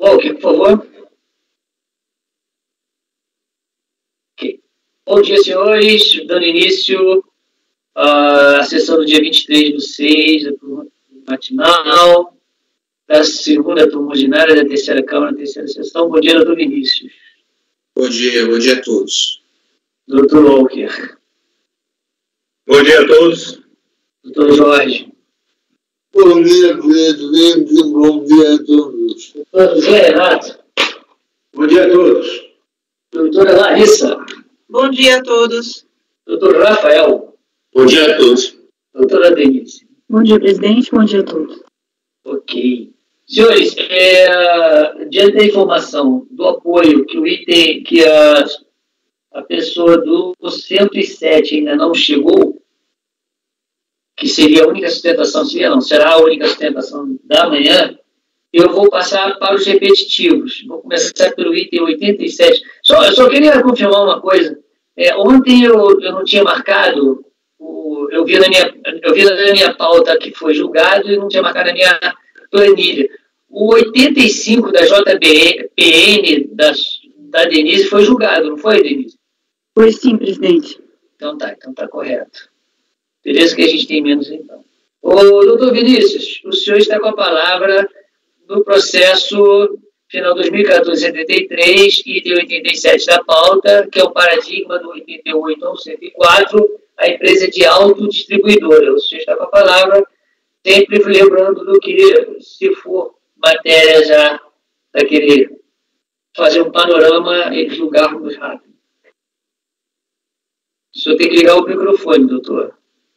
Ok, por favor. Okay. Bom dia, senhores. Dando início à sessão do dia 23/6, da turma matinal, da segunda turma ordinária da terceira Câmara, da terceira sessão. Bom dia, doutor Vinícius. Bom dia a todos. Doutor Walker. Bom dia a todos. Doutor Jorge. Bom dia, presidente. Bom dia a todos. Doutor José Renato. Bom dia a todos. Doutora Larissa. Bom dia a todos. Doutor Rafael. Bom dia a todos. Doutora Denise. Bom dia, presidente. Bom dia a todos. Ok. Senhores, diante da informação do apoio que o item, que a pessoa do 107 ainda não chegou, que seria a única sustentação, será a única sustentação da manhã, eu vou passar para os repetitivos. Vou começar pelo item 87. Eu só queria confirmar uma coisa. Ontem eu não tinha marcado, eu vi na minha pauta que foi julgado e não tinha marcado na minha planilha. O 85 da JBN da Denise foi julgado, não foi, Denise? Foi sim, presidente. Então tá correto. Beleza que a gente tem menos, então. Ô, doutor Vinícius, o senhor está com a palavra no processo final 2014-73, item 87 da pauta, que é o paradigma do 88 ao 104, a empresa de autodistribuidora. O senhor está com a palavra, sempre lembrando do que, se for matéria já daquele, fazer um panorama e julgarmos rápido. O senhor tem que ligar o microfone, doutor.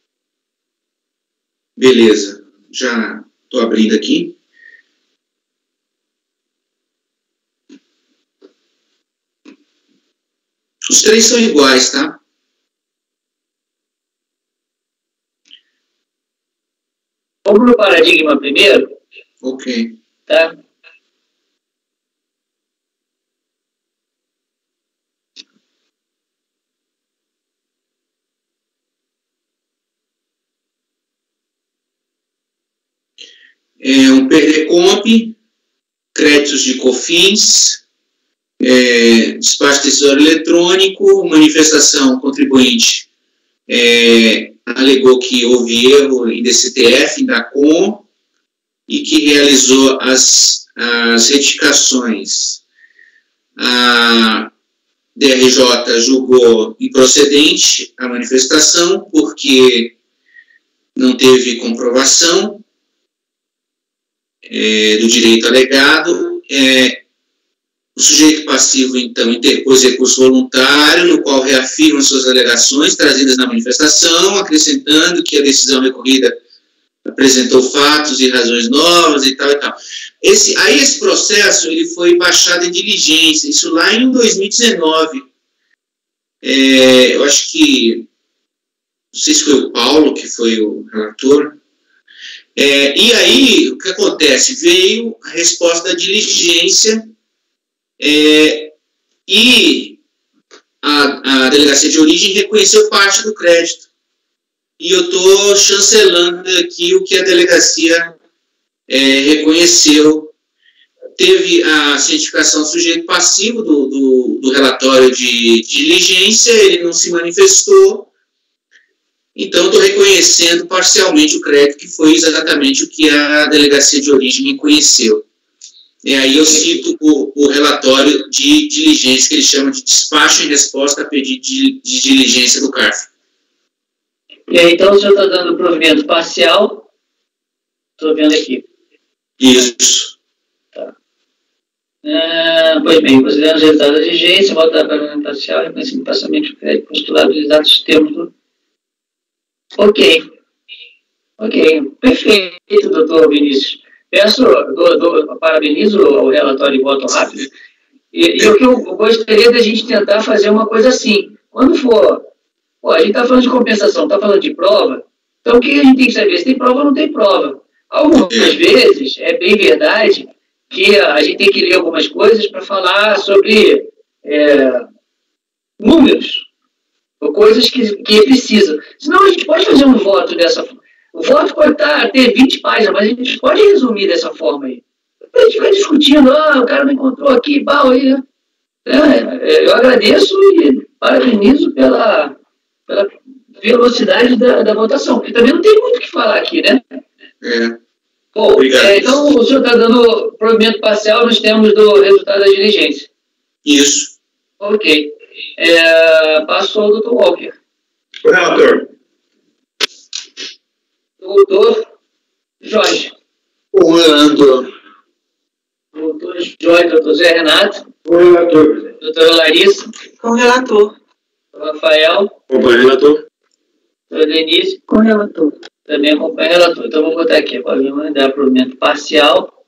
Beleza, já estou abrindo aqui. Os três são iguais, tá? Vamos no paradigma primeiro? Ok. Tá? Um PRDCOMP, créditos de COFINS, despacho decisório eletrônico, manifestação, o contribuinte alegou que houve erro em DCTF, em DACOM, e que realizou as retificações. A DRJ julgou improcedente a manifestação, porque não teve comprovação do direito alegado. O sujeito passivo, então, interpôs recurso voluntário, no qual reafirma suas alegações trazidas na manifestação, acrescentando que a decisão recorrida apresentou fatos e razões novas e tal e tal. Esse processo ele foi baixado em diligência, isso lá em 2019. Eu acho que, não sei se foi o Paulo que foi o relator. E aí, o que acontece? Veio a resposta da diligência e a delegacia de origem reconheceu parte do crédito. E eu estou chancelando aqui o que a delegacia reconheceu. Teve a cientificação do sujeito passivo do relatório de diligência, ele não se manifestou. Então, estou reconhecendo parcialmente o crédito, que foi exatamente o que a delegacia de origem reconheceu. E aí eu cito o relatório de diligência, que eles chamam de despacho em resposta a pedido de diligência do CARF. E aí, então, o senhor está dando provimento parcial? Estou vendo aqui. Isso. Tá. Pois bem, considerando os resultados da diligência, volta para provimento parcial, reconhecendo parcialmente o crédito postulado dos exatos termos do... Ok. Perfeito, doutor Vinícius. Parabenizo o relatório de voto rápido. E o que eu gostaria da gente tentar fazer uma coisa assim. Quando for... a gente está falando de compensação, está falando de prova. Então, o que a gente tem que saber? Se tem prova ou não tem prova. Algumas vezes, é bem verdade que a gente tem que ler algumas coisas para falar sobre números. Ou coisas que precisam. Senão, a gente pode fazer um voto dessa forma. O voto pode ter 20 páginas, mas a gente pode resumir dessa forma aí. a gente vai discutindo, o cara não encontrou aqui, pau aí, né? Eu agradeço e parabenizo pela velocidade da votação, porque também não tem muito o que falar aqui, né? Bom, então o senhor está dando provimento parcial nos termos do resultado da diligência. Isso. Ok. Passou o doutor Walker. O relator. Doutor Jorge. O relator. Doutor Jorge, doutor Zé Renato. O relator. Doutora Larissa. Com o relator. Rafael. Acompanha o relator. Doutora Denise. Com o relator. Também acompanha o relator. Então, vou botar aqui, pode me mandar provimento parcial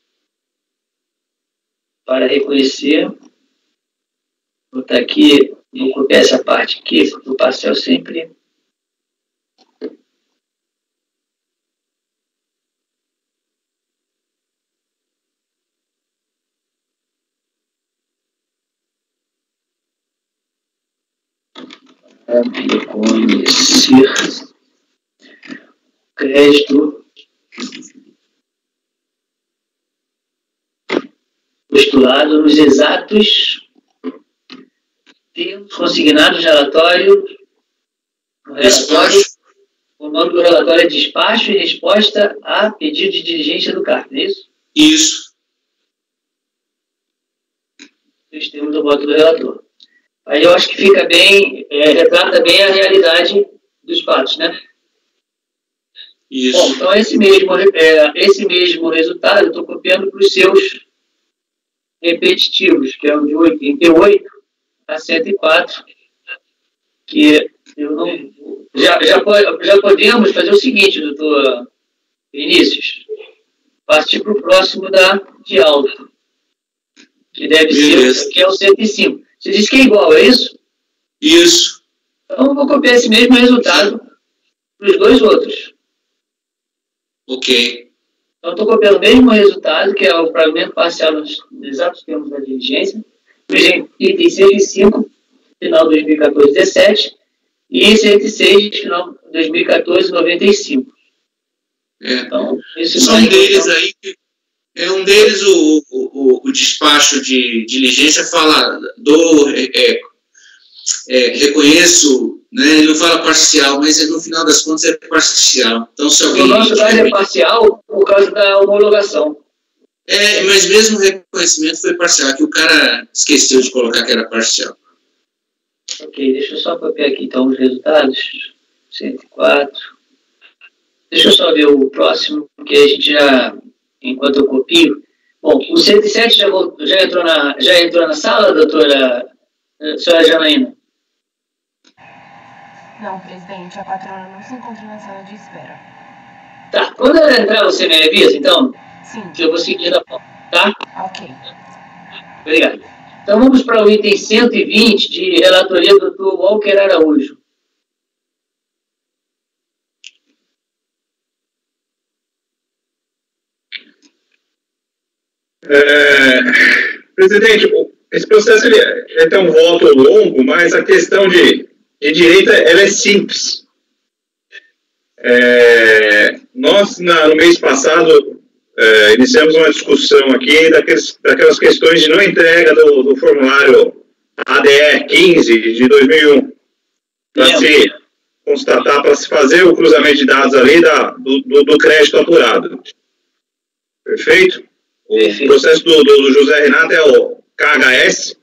para reconhecer. Vou botar aqui, vou copiar essa parte aqui, do parcial sempre. Para reconhecer crédito postulado nos exatos termos consignados no relatório. O nome do relatório é despacho e resposta a pedido de diligência do CARF, não é isso? Isso. Os termos do voto do relator. Aí eu acho que fica bem, retrata bem a realidade dos fatos, né? Isso. Bom, então esse mesmo resultado eu estou copiando para os seus repetitivos, que é o de 88 a 104, que eu não... Já podemos fazer o seguinte, doutor Vinícius, partir para o próximo de alto, que deve ser, que é o 105. Você disse que é igual, é isso? Isso. Então eu vou copiar esse mesmo resultado para os dois outros. Ok. Então, estou copiando o mesmo resultado, que é o provimento parcial nos exatos termos da diligência, os itens 105, final 2014-17, e 106, final 2014-95. Então, são deles aí, um deles, o despacho de diligência fala reconheço, né, ele não fala parcial, mas no final das contas é parcial. Então, se alguém... O nosso caso é parcial por causa da homologação. Mas mesmo o reconhecimento foi parcial, que o cara esqueceu de colocar que era parcial. Ok, deixa eu só copiar aqui então os resultados. 104. Deixa eu só ver o próximo, porque a gente já, enquanto eu copio... Bom, o 107 já entrou na sala, doutora senhora Janaína? Não, presidente, a patrona não se encontra na sala de espera. Tá, quando ela entrar, você me avisa, então? Sim. Que eu vou seguir da pauta, tá? Ok. Obrigado. Então vamos para o item 120 de relatoria do Dr. Walker Araújo. Presidente, esse processo ele tem um voto longo, mas a questão de direito ela é simples. Nós, no mês passado, iniciamos uma discussão aqui daquelas questões de não entrega do formulário ADE 15 de 2001, para se constatar, para se fazer o cruzamento de dados ali do crédito apurado. Perfeito? O processo do José Renato é o KHS.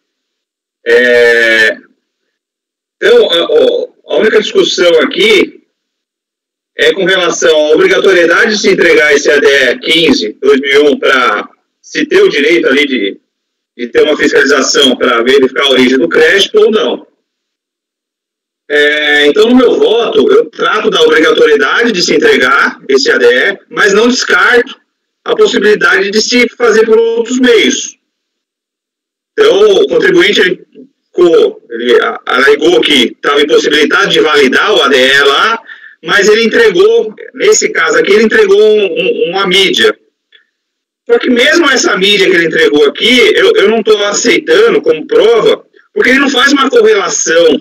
Então, a única discussão aqui é com relação à obrigatoriedade de se entregar esse ADE 15, 2001, para se ter o direito ali de ter uma fiscalização para verificar a origem do crédito ou não. Então, no meu voto, eu trato da obrigatoriedade de se entregar esse ADE, mas não descarto a possibilidade de se fazer por outros meios. Então, o contribuinte ele alegou que estava impossibilitado de validar o ADE lá, mas ele entregou, nesse caso aqui, ele entregou uma mídia. Só que mesmo essa mídia que ele entregou aqui, eu não estou aceitando como prova, porque ele não faz uma correlação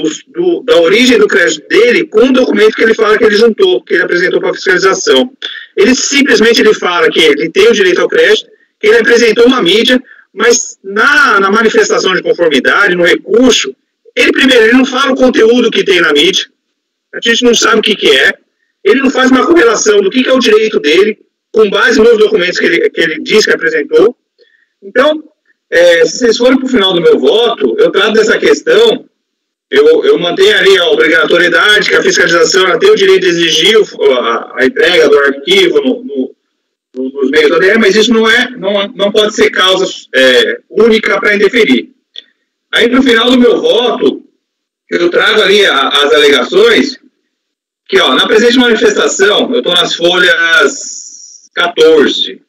da origem do crédito dele com o documento que ele fala que ele juntou, que ele apresentou para a fiscalização. ele simplesmente fala que ele tem o direito ao crédito, que ele apresentou uma mídia, mas na manifestação de conformidade, no recurso, ele não fala o conteúdo que tem na mídia, a gente não sabe o que é, ele não faz uma correlação do que é o direito dele, com base nos documentos que ele diz que apresentou. Então, se vocês forem para o final do meu voto, eu trato dessa questão, eu mantenho ali a obrigatoriedade, que a fiscalização ela tem o direito de exigir a entrega do arquivo nos meios do ADE, mas isso não pode ser causa única para indeferir. Aí, no final do meu voto, eu trago ali as alegações, que, na presente manifestação, eu estou nas folhas 14.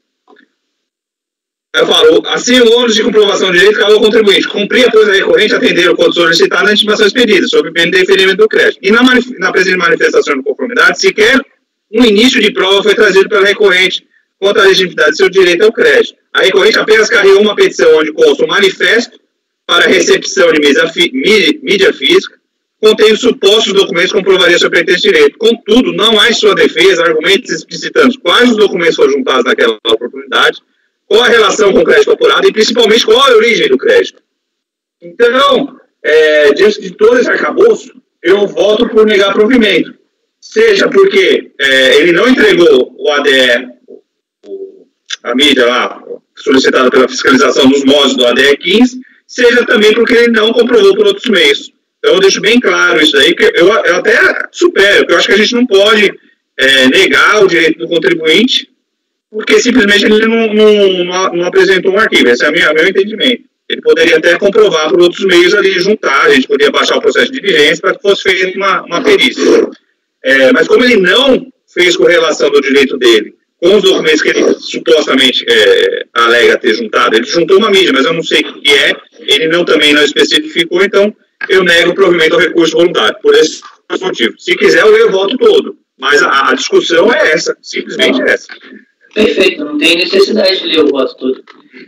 Eu falo, assim, o ônus de comprovação de direito cabe ao contribuinte. Cumprir a coisa recorrente, atender o quanto solicitado na intimação expedida, sob pena de deferimento do crédito. E na presente manifestação de conformidade, sequer um início de prova foi trazido pela recorrente quanto à legitimidade de seu direito ao crédito. A recorrente apenas carregou uma petição onde consta um manifesto para recepção de mídia física, contém os supostos documentos que comprovaria seu pretexto direito. Contudo, não há em sua defesa argumentos explicitando quais os documentos foram juntados naquela oportunidade, qual a relação com o crédito apurado e, principalmente, qual a origem do crédito. Então, diante de todo esse arcabouço, eu voto por negar provimento. Seja porque ele não entregou o ADE, a mídia lá, solicitada pela fiscalização nos modos do ADE 15, seja também porque ele não comprovou por outros meios. Então, eu deixo bem claro isso aí, que eu até supero, porque eu acho que a gente não pode negar o direito do contribuinte, porque simplesmente ele não apresentou um arquivo. Esse é meu entendimento. Ele poderia até comprovar por outros meios ali, juntar, a gente poderia baixar o processo de diligência para que fosse feita uma perícia. Mas como ele não fez correlação do direito dele com os documentos que ele supostamente alega ter juntado, ele juntou uma mídia, mas eu não sei o que é, ele também não especificou, então eu nego o provimento ao recurso voluntário, por esse motivo. Se quiser, eu leio o voto todo, mas a discussão é essa, simplesmente essa. Perfeito, não tem necessidade de ler o voto todo.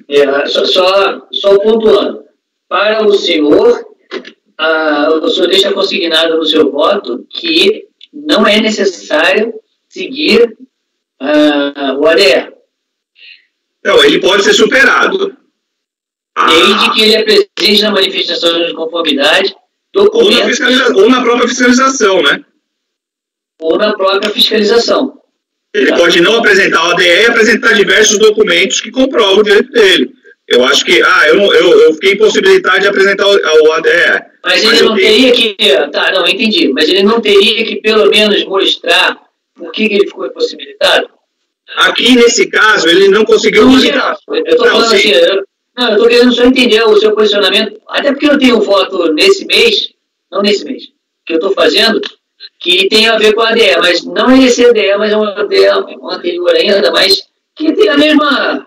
Só pontuando. Para o senhor deixa consignado no seu voto que não é necessário seguir o ADE. Não, ele pode ser superado. Desde que ele apresente na manifestação de conformidade documentos... Ou na própria fiscalização, né? Ou na própria fiscalização. Ele pode não apresentar o ADE e apresentar diversos documentos que comprovam o direito dele. Eu acho que, eu fiquei impossibilitado de apresentar o ADE. Mas ele não teria que... Tá, não, entendi. Mas ele não teria que, pelo menos, mostrar por que ele ficou impossibilitado? Aqui, nesse caso, ele não conseguiu... Não, geral. Eu estou falando assim... eu estou querendo só entender o seu posicionamento, até porque eu tenho um voto nesse mês, não nesse mês, que eu estou fazendo, que tem a ver com a ADE, mas não é esse ADE, mas é um ADE anterior ainda, mas que tem a mesma...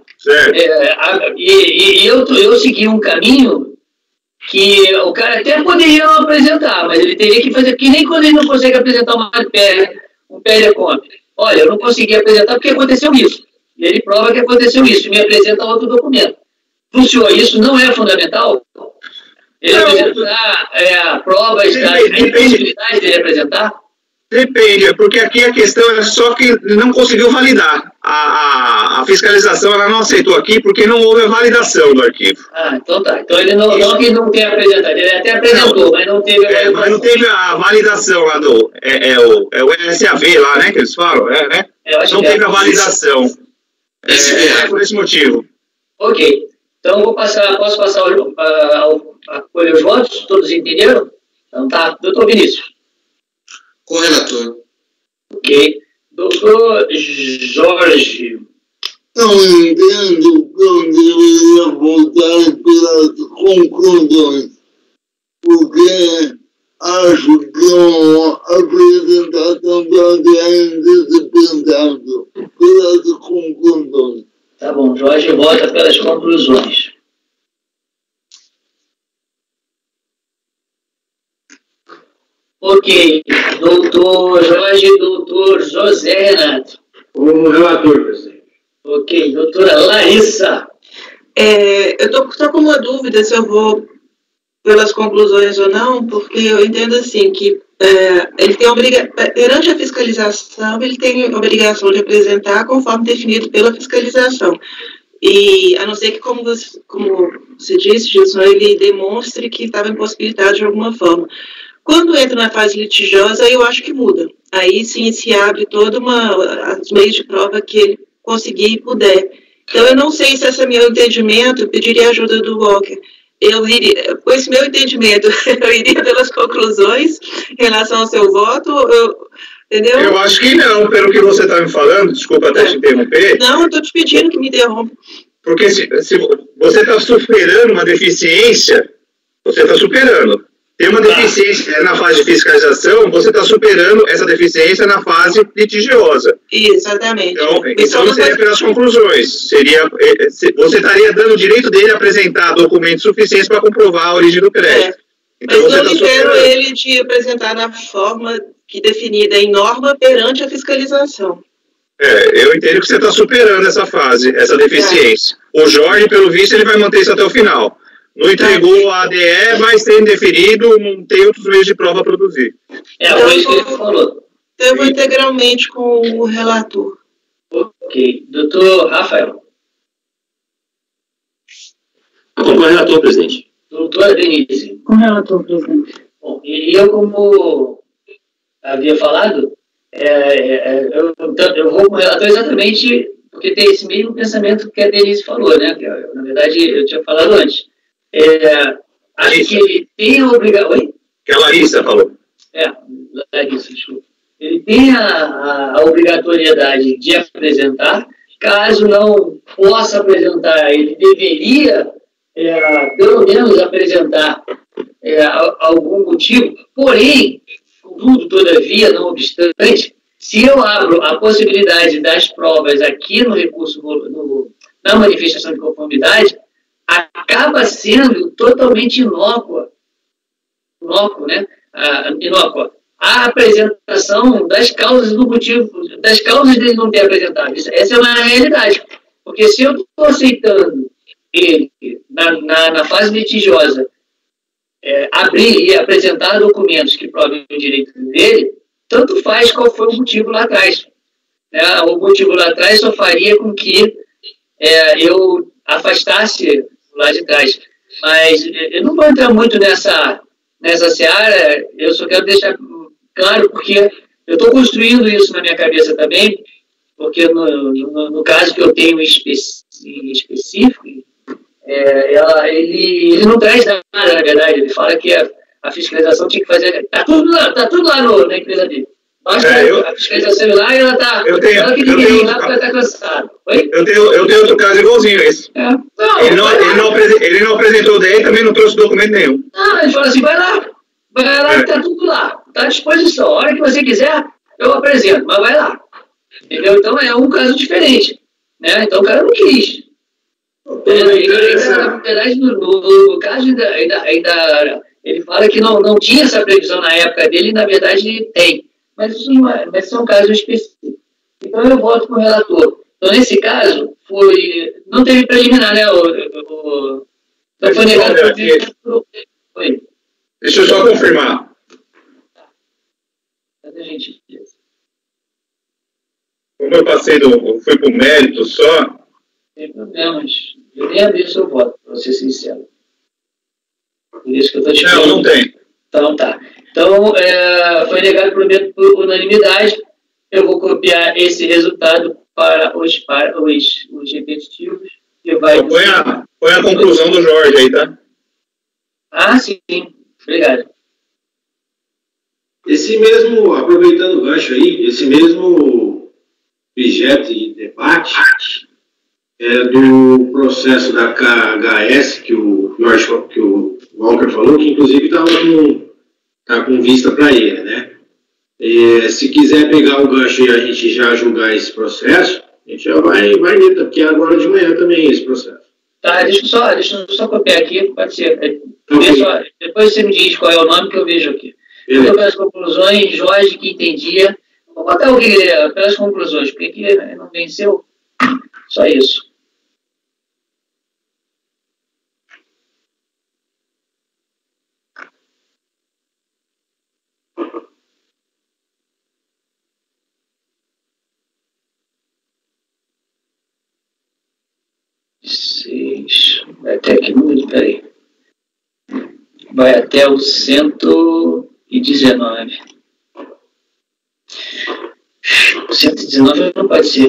eu segui um caminho que o cara até poderia não apresentar, mas ele teria que fazer, porque nem quando ele não consegue apresentar um PL-Comp. Olha, eu não consegui apresentar porque aconteceu isso. E ele prova que aconteceu isso, e me apresenta outro documento. Para o senhor, isso não é fundamental? Ele apresentar provas da impossibilidade dele apresentar? Depende, porque aqui a questão é só que ele não conseguiu validar. A fiscalização ela não aceitou aqui porque não houve a validação do arquivo. Então tá. Então ele não que não tenha apresentado, ele até apresentou, mas não teve a validação. Mas não teve a validação lá do... o SAV lá, né, que eles falam, né? Não teve a validação. Por esse motivo. Ok. Então posso passar a colher os votos? Todos entenderam? Então tá. Doutor Vinícius. Com o relator. Ok. Doutor Jorge. Não entendo que eu deveria votar pelas conclusões, porque acho que uma apresentação pode ainda ser pensado pelas conclusões. Tá bom, Jorge vota pelas conclusões. Ok, doutor Jorge e doutor José Renato. Como relator, presidente. Ok, doutora Larissa. Eu estou só com uma dúvida se eu vou pelas conclusões ou não, porque eu entendo assim que ele tem perante a fiscalização, ele tem a obrigação de apresentar conforme definido pela fiscalização. E a não ser que, como você disse, Gilson, ele demonstre que estava impossibilitado de alguma forma. Quando entra na fase litigiosa, eu acho que muda. Aí sim se abre todo os meios de prova que ele conseguir e puder. Então, eu não sei se esse é meu entendimento, eu pediria a ajuda do Walker. Com esse meu entendimento, eu iria pelas conclusões em relação ao seu voto, entendeu? Eu acho que não, pelo que você está me falando, desculpa até te interromper. Não, eu estou te pedindo que me interrompa. Porque se você está superando uma deficiência, você está superando. Tem uma deficiência na fase de fiscalização, você está superando essa deficiência na fase litigiosa. Exatamente. Então seria pelas conclusões. Você estaria dando o direito dele a apresentar documentos suficientes para comprovar a origem do crédito. Então, mas não libero ele de apresentar na forma que definida em norma perante a fiscalização. Eu entendo que você está superando essa fase, essa deficiência. O Jorge, pelo visto, ele vai manter isso até o final. Não entregou a ADE, vai ser indeferido, não tem outros meios de prova a produzir. Foi isso que ele falou. Eu vou integralmente com o relator. Ok. Doutor Rafael. Com o relator, presidente. Doutora Denise. Com o relator, presidente. Bom, e eu, como havia falado, eu vou com o relator exatamente porque tem esse mesmo pensamento que a Denise falou, né? Que, na verdade, eu tinha falado antes. Acho que ele tem a obrigação... Oi? Que a Larissa falou. Larissa, desculpa. Ele tem a obrigatoriedade de apresentar. Caso não possa apresentar, ele deveria, pelo menos, apresentar algum motivo. Porém, contudo, todavia, não obstante, se eu abro a possibilidade das provas aqui no recurso, na manifestação de conformidade, acaba sendo totalmente inócua, né? Inócua a apresentação das causas do motivo, das causas dele não ter apresentado. Essa é uma realidade. Porque se eu estou aceitando ele, na fase litigiosa, abrir e apresentar documentos que provem o direito dele, tanto faz qual foi o motivo lá atrás. O motivo lá atrás só faria com que eu afastasse lá de trás. Mas eu não vou entrar muito nessa seara, eu só quero deixar claro, porque eu estou construindo isso na minha cabeça também, porque no caso que eu tenho em específico, ele não traz nada, na verdade. Ele fala que a fiscalização tinha que fazer... Está tudo lá na empresa dele. Basta a fiscalização ir lá e ela está... Ela está cansada. Oi? Eu tenho outro caso igualzinho a esse. Ele não apresentou daí e também não trouxe documento nenhum. Ele fala assim, vai lá que está tudo lá. Está à disposição. A hora que você quiser, eu apresento, mas vai lá. Entendeu? Então é um caso diferente. Né? Então o cara não quis. Na verdade, no caso, ainda ele fala que não tinha essa previsão na época dele, e na verdade tem. Mas isso é um caso específico. Então eu volto com o relator. Então, nesse caso, não teve preliminar, né? Então foi negado. Deixa eu só confirmar. Cadê a gente? Como eu fui para o mérito só. Sem problemas. Eu nem abri o seu voto, para ser sincero. Por isso que eu estou te falando. Não tem. Então, tá. Então, foi negado por unanimidade. Eu vou copiar esse resultado para os repetitivos. Que vai põe a conclusão do Jorge aí, tá? Sim. Obrigado. Esse mesmo, aproveitando o gancho aí, esse mesmo objeto de debate do processo da KHS que o Walker falou, que inclusive está com vista para ele, né? Se quiser pegar o gancho e a gente já julgar esse processo, a gente já vai nele, porque é agora de manhã também esse processo. Tá, deixa eu só copiar aqui, pode ser. Depois você me diz qual é o nome que eu vejo aqui. Pelas conclusões, Jorge que entendia. Vou botar o que pelas conclusões, porque aqui não venceu. Só isso. Vai até que número? Peraí. Vai até o 119. 119 não pode ser.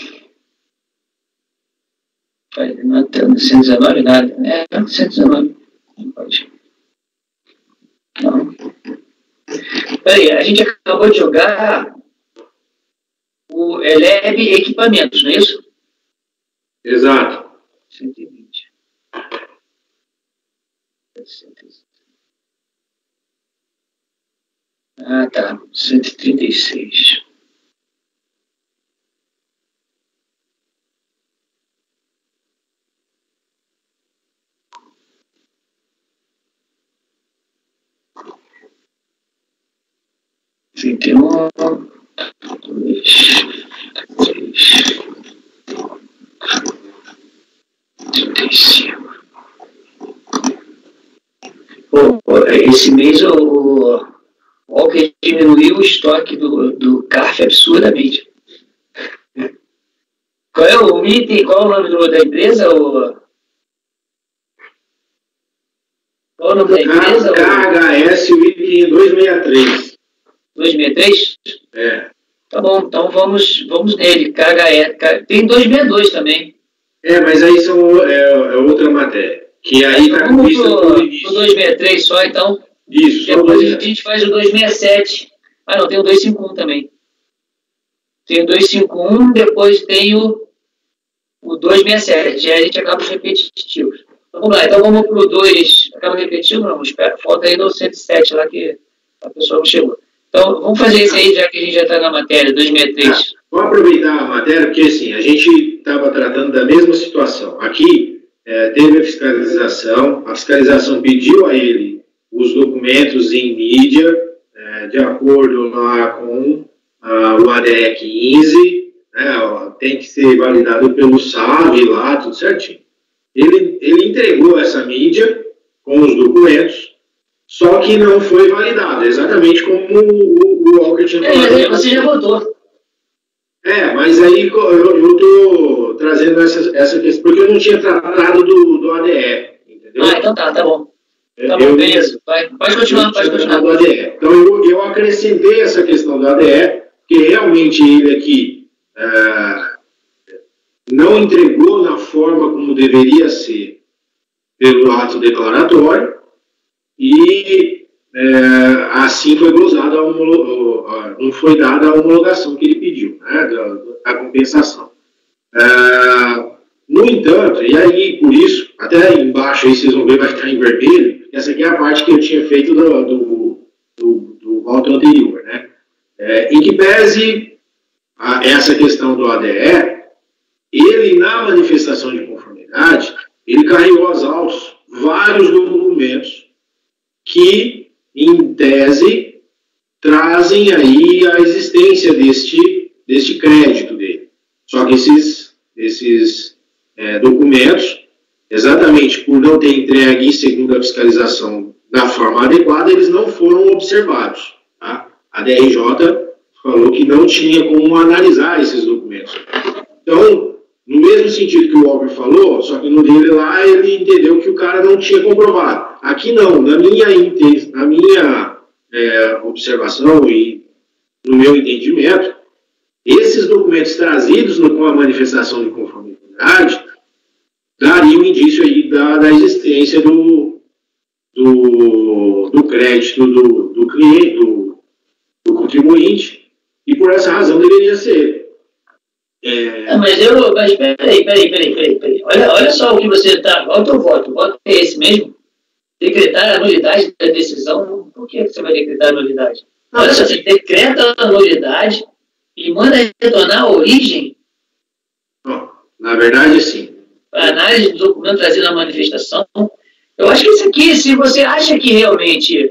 Não até 119 nada. 119. Não pode. Não. Peraí, a gente acabou de jogar o Eleb Equipamentos, não é isso? Exato. 120. Ah, tá. 136. Trinta e um, 2, 3, 35. Esse mês o Walker diminuiu o estoque do CARF absurdamente. Qual é o item? Qual é o nome da empresa? Qual é o nome da empresa? KHS, o item 263. 263? É. Tá bom, então vamos nele. KHS. Tem 262 também. Mas aí é outra matéria. Que aí está vamos vista pro início. 263 só, então. Isso, depois a gente faz o 267. Ah, não, tem o 251 também. Tem o 251, depois tem o 267. Aí a gente acaba os repetitivos. Então vamos lá, então vamos pro 2. Acaba repetindo? Não, espera. Falta aí no 107 lá que a pessoa não chegou. Então vamos fazer isso aí, já que a gente já está na matéria, 263. Vamos aproveitar a matéria, porque assim, a gente estava tratando da mesma situação. Aqui teve a fiscalização pediu a ele os documentos em mídia, de acordo lá com o ADE 15, tem que ser validado pelo SAV lá, tudo certinho. Ele entregou essa mídia com os documentos, só que não foi validado, exatamente como o Walker tinha falado. Você já votou. Mas aí eu estou trazendo essa questão, porque eu não tinha tratado do ADE, entendeu? Então tá bom. Tá bom, beleza. Pode continuar. Do ADE. Então eu acrescentei essa questão do ADE, que realmente ele aqui não entregou na forma como deveria ser pelo ato declaratório, e assim foi gozada não foi dada a homologação que ele pediu, da compensação. No entanto, e aí por isso, até embaixo aí vocês vão ver, vai estar em vermelho, essa aqui é a parte que eu tinha feito do voto anterior, em que pese essa questão do ADE, ele na manifestação de conformidade, ele carregou aos autos vários documentos que, em tese, trazem aí a existência deste crédito dele. Só que esses documentos, exatamente por não ter entregue, segundo a fiscalização, da forma adequada, eles não foram observados. Tá? A DRJ falou que não tinha como analisar esses documentos. Então, no mesmo sentido que o Walker falou, só que no dele lá, ele entendeu que o cara não tinha comprovado. Aqui não, na minha observação e no meu entendimento, esses documentos trazidos com a manifestação de conformidade dariam indício aí da existência do crédito do cliente, do contribuinte, e por essa razão deveria ser. Mas peraí. Olha só o que você está. Olha o teu voto. O voto é esse mesmo? Decretar a nulidade da decisão. Por que você vai decretar a nulidade? Olha só, você decreta a nulidade e manda retornar a origem. Na verdade, sim. A análise do documento trazido na manifestação. Eu acho que isso aqui, se você acha que realmente.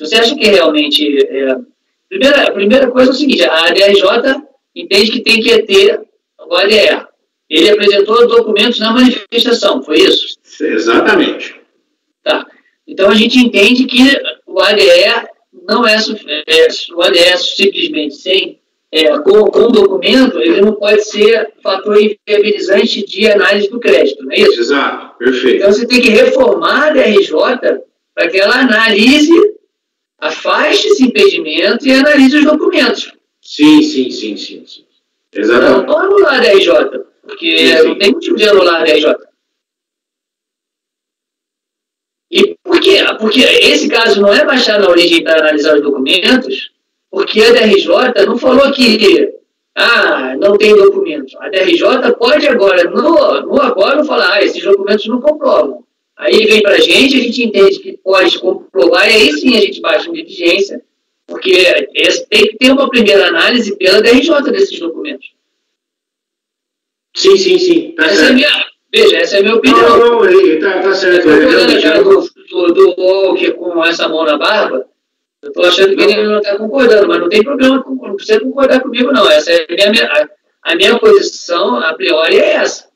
A primeira coisa é o seguinte: a ADRJ entende que tem que ter o ADE. Ele apresentou documentos na manifestação, foi isso? Exatamente. Tá. Então a gente entende que o ADE não é o ADE simplesmente sem com o documento, ele não pode ser fator inviabilizante de análise do crédito, não é isso? Exato, perfeito. Então, você tem que reformar a DRJ para que ela analise, afaste esse impedimento e analise os documentos. Sim. Exatamente. Não anular a DRJ, porque sim. não tem motivo de anular a DRJ. E por quê? Porque esse caso não é baixar na origem para analisar os documentos, porque a DRJ não falou que não tem documento. A DRJ pode agora, no agora, falar, esses documentos não comprovam. Aí ele vem para a gente entende que pode comprovar, e aí sim a gente baixa uma diligência, porque tem que ter uma primeira análise pela DRJ desses documentos. Sim. Tá certo. Essa é a minha opinião. Não, tá certo. Do Walker com essa mão na barba, eu estou achando que ele não está concordando, mas não tem problema, não precisa concordar comigo, não. Essa é a minha posição, a priori, é essa.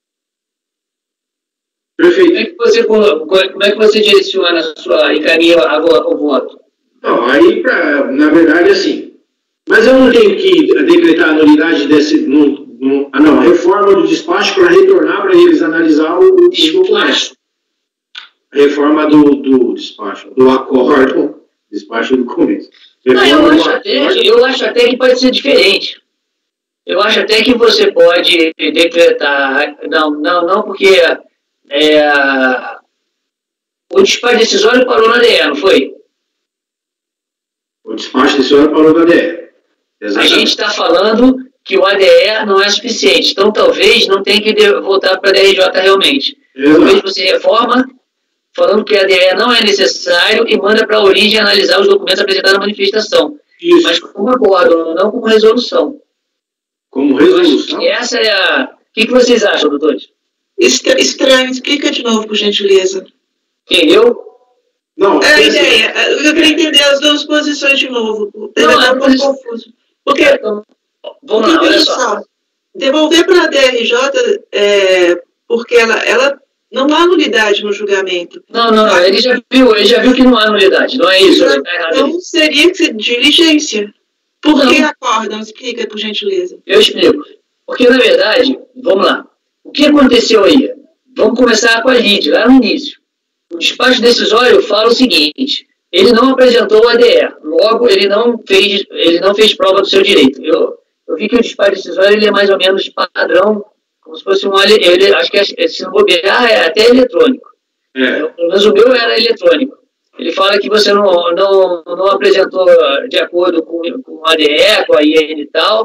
Perfeito. Como é que você direciona encaminha o voto? Não, aí, na verdade, assim. Mas eu não tenho que decretar a nulidade desse. Reforma do despacho para retornar para eles analisar o documento. Reforma do despacho, do acordo, despacho do começo. Eu acho até que pode ser diferente. Eu acho até que você pode decretar. Não, porque o despacho decisório parou na DE, não foi? O despacho decisório parou na DE. Exatamente. A gente está falando que o ADE não é suficiente. Então, talvez não tenha que voltar para a DRJ realmente. Exato. Talvez você reforma falando que a ADE não é necessário e manda para a origem analisar os documentos apresentados na manifestação. Isso. Mas como acordo, não como resolução. Como resolução? E essa é a... O que vocês acham, doutores? Estranho. Explica de novo, por gentileza. Quem, eu? Não. A ideia. Eu queria entender as duas posições de novo. Não, é um pouco confuso. Porque... Vamos lá, olha só. Devolver para a DRJ, porque ela não há nulidade no julgamento. Não, ele já viu que não há nulidade, não é isso? Então seria que ser diligência. Por que acórdão? Explica, por gentileza. Eu explico. Porque, na verdade, vamos lá. O que aconteceu aí? Vamos começar com a lide, lá no início. O despacho decisório fala o seguinte: ele não apresentou o ADE, logo ele não fez prova do seu direito. Eu vi que o despacho decisório ele é mais ou menos padrão, como se fosse ele acho que se não bobear é até eletrônico. Mas o meu era eletrônico. Ele fala que você não apresentou de acordo com o ADE, com a IN e tal,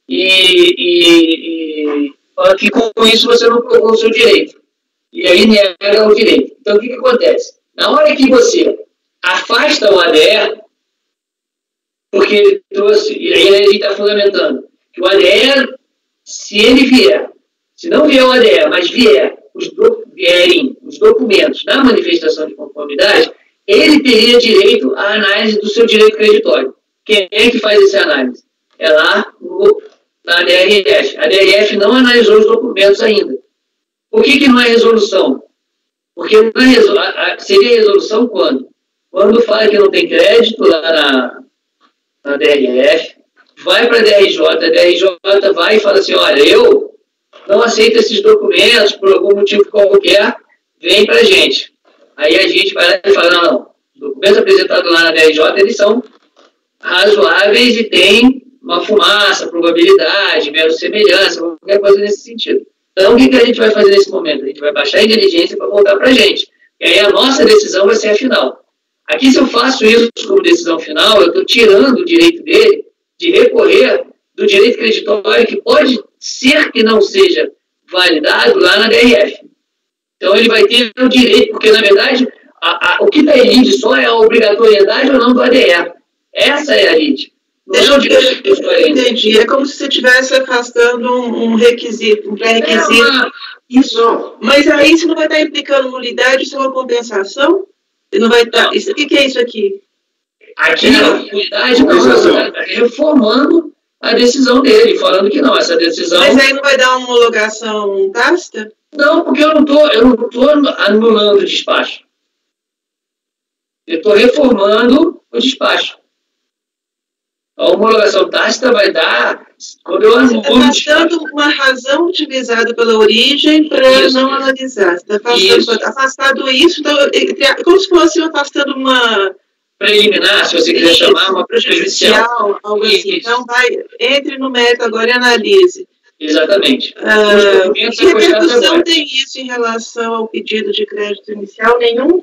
e fala que com isso você não provou o seu direito. E aí nega o direito. Então o que acontece? Na hora que você afasta o ADE, porque ele trouxe, e aí ele está fundamentando, que o ADE, se ele vier, se não vier o ADE, mas vierem os documentos da manifestação de conformidade, ele teria direito à análise do seu direito creditório. Quem é que faz essa análise? É lá na DRF. A DRF não analisou os documentos ainda. Por que não é resolução? Porque seria resolução quando? Quando fala que não tem crédito lá na DRF, vai para a DRJ vai e fala assim, olha, eu não aceito esses documentos por algum motivo qualquer, vem para a gente. Aí a gente vai lá e fala, não, os documentos apresentados lá na DRJ, eles são razoáveis e tem uma fumaça, probabilidade, mero semelhança, qualquer coisa nesse sentido. Então, o que a gente vai fazer nesse momento? A gente vai baixar a inteligência para voltar para a gente. E aí a nossa decisão vai ser a final. Aqui, se eu faço isso como decisão final, eu estou tirando o direito dele de recorrer do direito creditório que pode ser que não seja validado lá na DRF. Então, ele vai ter o direito, porque, na verdade, o que está em lide só é a obrigatoriedade ou não do ADE. Essa é a lide. Eu entendi. É como se você estivesse afastando um requisito, um pré-requisito. Isso. Mas aí você não vai estar implicando nulidade, isso é uma compensação? Não vai estar. Isso, o que é isso aqui? Aqui a nulidade está reformando a decisão dele, falando que não, essa decisão. Mas aí não vai dar uma homologação tácita? Não, porque eu não estou anulando o despacho. Eu estou reformando o despacho. A homologação tácita vai dar quando eu anulo. Você está dando uma razão utilizada pela origem para não analisar. Você está afastando isso, então, como se fosse afastando uma preliminar, se você quiser chamar, uma prejudicial. Algo assim. Então, entre no mérito agora e analise. Exatamente. Que repercussão tem isso em relação ao pedido de crédito inicial? Nenhum?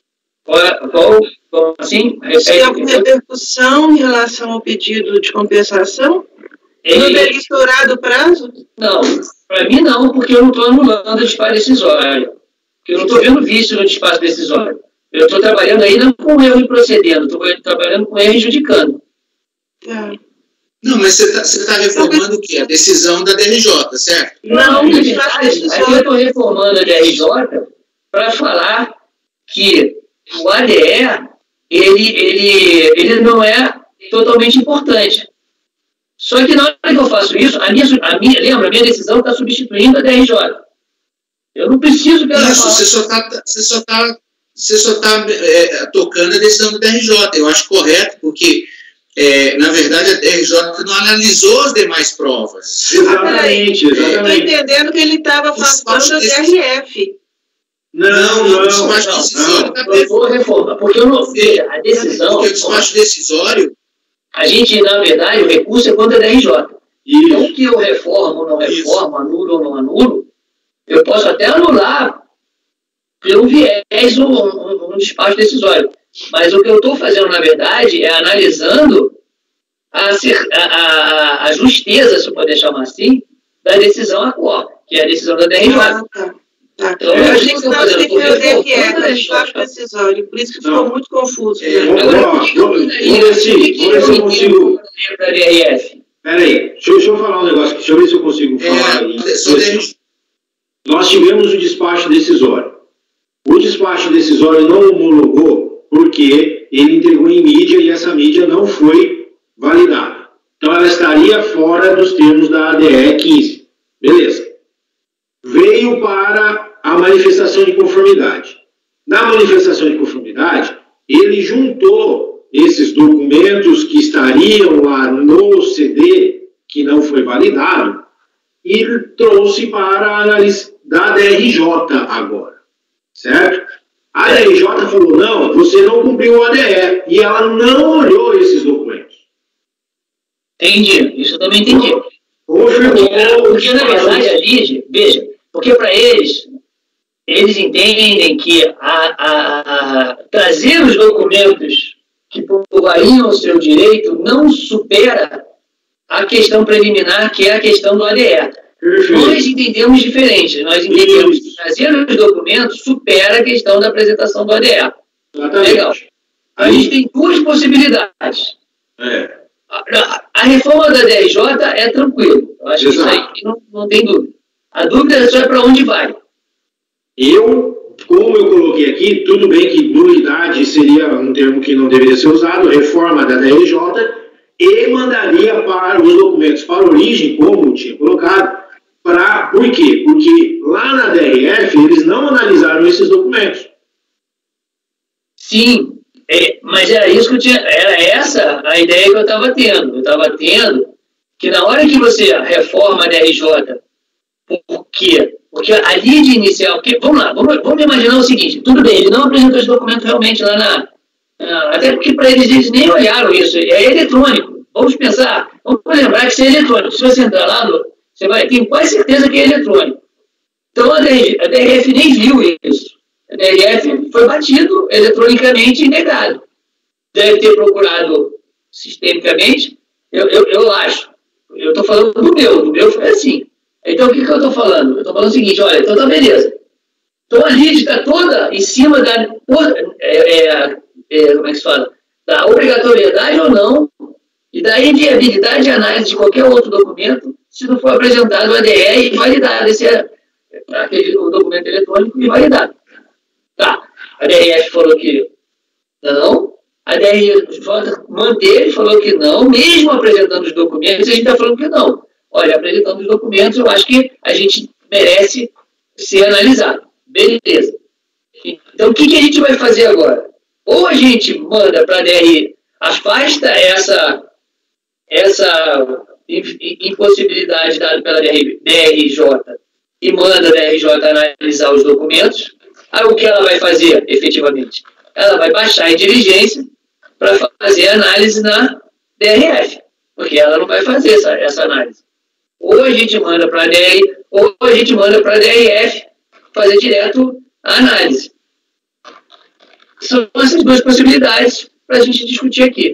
Qual assim? Tem alguma repercussão em relação ao pedido de compensação? Não teria estourado o prazo? Não, para mim não, porque eu não estou anulando o despacho decisório. Porque eu não estou vendo vício no despacho decisório. Eu estou trabalhando aí não com erro e procedendo, estou trabalhando com erro e judicando. Não, mas você tá reformando o quê? A decisão da DRJ, certo? Não, na verdade, aqui eu estou reformando a DRJ para falar que o ADE, ele não é totalmente importante. Só que na hora que eu faço isso, lembra, a minha decisão está substituindo a DRJ. Eu não preciso que ela faça. Você só está tocando a decisão do DRJ. Eu acho correto, porque, na verdade, a DRJ não analisou as demais provas. Exatamente. Estou entendendo que ele estava afastando a DRF. Não, o despacho decisório está eu vou reformar, porque eu não vejo a decisão. Porque o despacho decisório. A gente, na verdade, o recurso é contra a DRJ. Então, que eu reformo ou não reformo, anulo ou não anulo, eu posso até anular pelo viés um despacho decisório. Mas o que eu estou fazendo, na verdade, é analisando a justeza, se eu poder chamar assim, da decisão atual, que é a decisão da DRJ. Então, a gente não se referiu ao DRF, a despacho decisório, por isso que ficou muito confuso. Vamos ver se eu consigo. Peraí, deixa eu falar um negócio, deixa eu ver se eu consigo falar. Nós tivemos o despacho decisório. O despacho decisório não homologou porque ele entregou em mídia e essa mídia não foi validada. Então, ela estaria fora dos termos da ADE 15. Beleza. Veio para a manifestação de conformidade. Na manifestação de conformidade, ele juntou esses documentos que estariam lá no CD, que não foi validado, e trouxe para a análise da DRJ agora. Certo? A DRJ falou, não, você não cumpriu o ADE, e ela não olhou esses documentos. Entendi, isso eu também entendi. Porque na verdade, a LIGE, veja, porque para eles entendem que trazer os documentos que provariam o seu direito não supera a questão preliminar, que é a questão do ADE. Nós entendemos diferente. Nós entendemos que trazer os documentos supera a questão da apresentação do ADE. Legal. A gente tem duas possibilidades. A reforma da DRJ é tranquilo. Eu acho que isso aí não tem dúvida. A dúvida é só para onde vai. Como eu coloquei aqui, tudo bem que nulidade seria um termo que não deveria ser usado, reforma da DRJ, e mandaria para os documentos para a origem, como tinha colocado. Por quê? Porque lá na DRF eles não analisaram esses documentos. Sim, mas era isso que eu tinha. Era essa a ideia que eu estava tendo. Eu estava tendo que na hora que você reforma a DRJ, por quê? Porque a lide inicial, vamos imaginar o seguinte, tudo bem, ele não apresentou esse documento realmente lá até porque para eles nem olharam isso, é eletrônico. Vamos pensar, vamos lembrar que isso é eletrônico. Se você entrar lá, você vai ter quase certeza que é eletrônico. Então a DRF nem viu isso. A DRF foi batido eletronicamente e negado. Deve ter procurado sistemicamente, eu acho. Eu estou falando do meu foi assim. Então, o que eu estou falando? Eu estou falando o seguinte, olha, então tá beleza. Então, a lide está toda em cima da, como é que se fala? Da obrigatoriedade ou não, e da inviabilidade de análise de qualquer outro documento, se não for apresentado o ADE e validado, o documento eletrônico e validado. Tá, a DRF falou que não, a DRJ manteve, falou que não, mesmo apresentando os documentos, a gente está falando que não. Olha, apresentando os documentos, eu acho que a gente merece ser analisado. Beleza. Então, o que a gente vai fazer agora? Ou a gente manda para a DRI, afasta essa impossibilidade dada pela DRJ e manda a DRJ analisar os documentos, aí o que ela vai fazer, efetivamente? Ela vai baixar em diligência para fazer análise na DRF, porque ela não vai fazer essa análise. Ou a gente manda para a DR, ou a gente manda para a DRF fazer direto a análise. São essas duas possibilidades para a gente discutir aqui.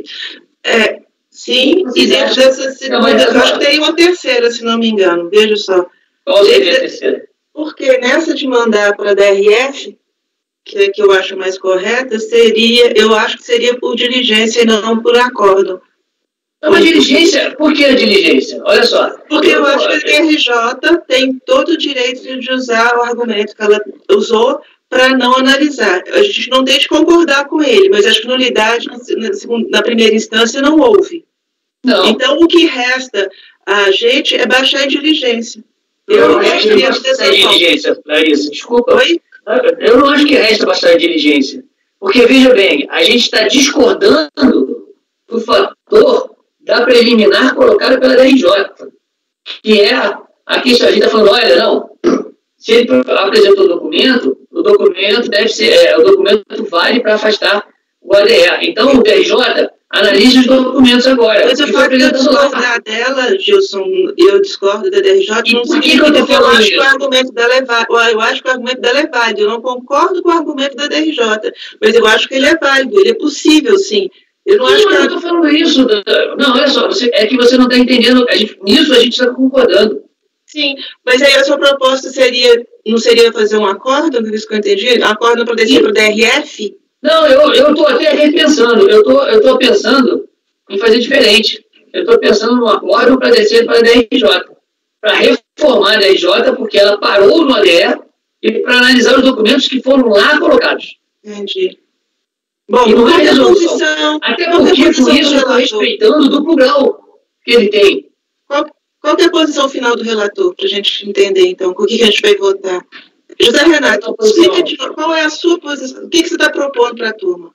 Sim, e dentro dessa segunda, eu acho que tem uma terceira, se não me engano, veja só. Qual seria a terceira? Porque nessa de mandar para a DRF, que é que eu acho mais correta, eu acho que seria por diligência e não por acórdão. Uma diligência, por que a diligência? Olha só. Porque eu acho que a DRJ tem todo o direito de usar o argumento que ela usou para não analisar. A gente não tem de concordar com ele, mas acho que nulidade na primeira instância não houve. Não. Então, o que resta a gente é baixar em diligência. Eu não acho que resta diligência, Larissa, desculpa. Oi? Eu não acho que resta bastante diligência. Porque, veja bem, a gente está discordando do fator da preliminar colocada pela DRJ, que é a questão, a gente está falando, olha, não, se ele apresentou o documento deve ser, o documento vale para afastar o ADR. Então, o DRJ analisa os documentos agora. Mas eu faço discordar dela, Gilson, eu discordo da DRJ, não significa que eu acho que o argumento dela é válido. Eu acho que o argumento dela é válido, eu não concordo com o argumento da DRJ, mas eu acho que ele é válido, ele é possível, sim. Eu não acho que eu estou falando isso. Não, olha só, é que você não está entendendo. Nisso a gente está concordando. Sim, mas aí a sua proposta não seria fazer um acórdão, por isso que eu entendi? Acórdão para descer para o DRF? Não, eu estou até repensando. Eu estou pensando em fazer diferente. Eu estou pensando num acórdão para descer para a DRJ. Para reformar a DRJ, porque ela parou no ADR e para analisar os documentos que foram lá colocados. Entendi. Bom, não é resolução. Até porque com isso eu estou respeitando o duplo grau que ele tem. Qual que é a posição final do relator, para a gente entender, então, com o que a gente vai votar? José Renato, explica de novo, qual é a sua posição? O que você está propondo para a turma?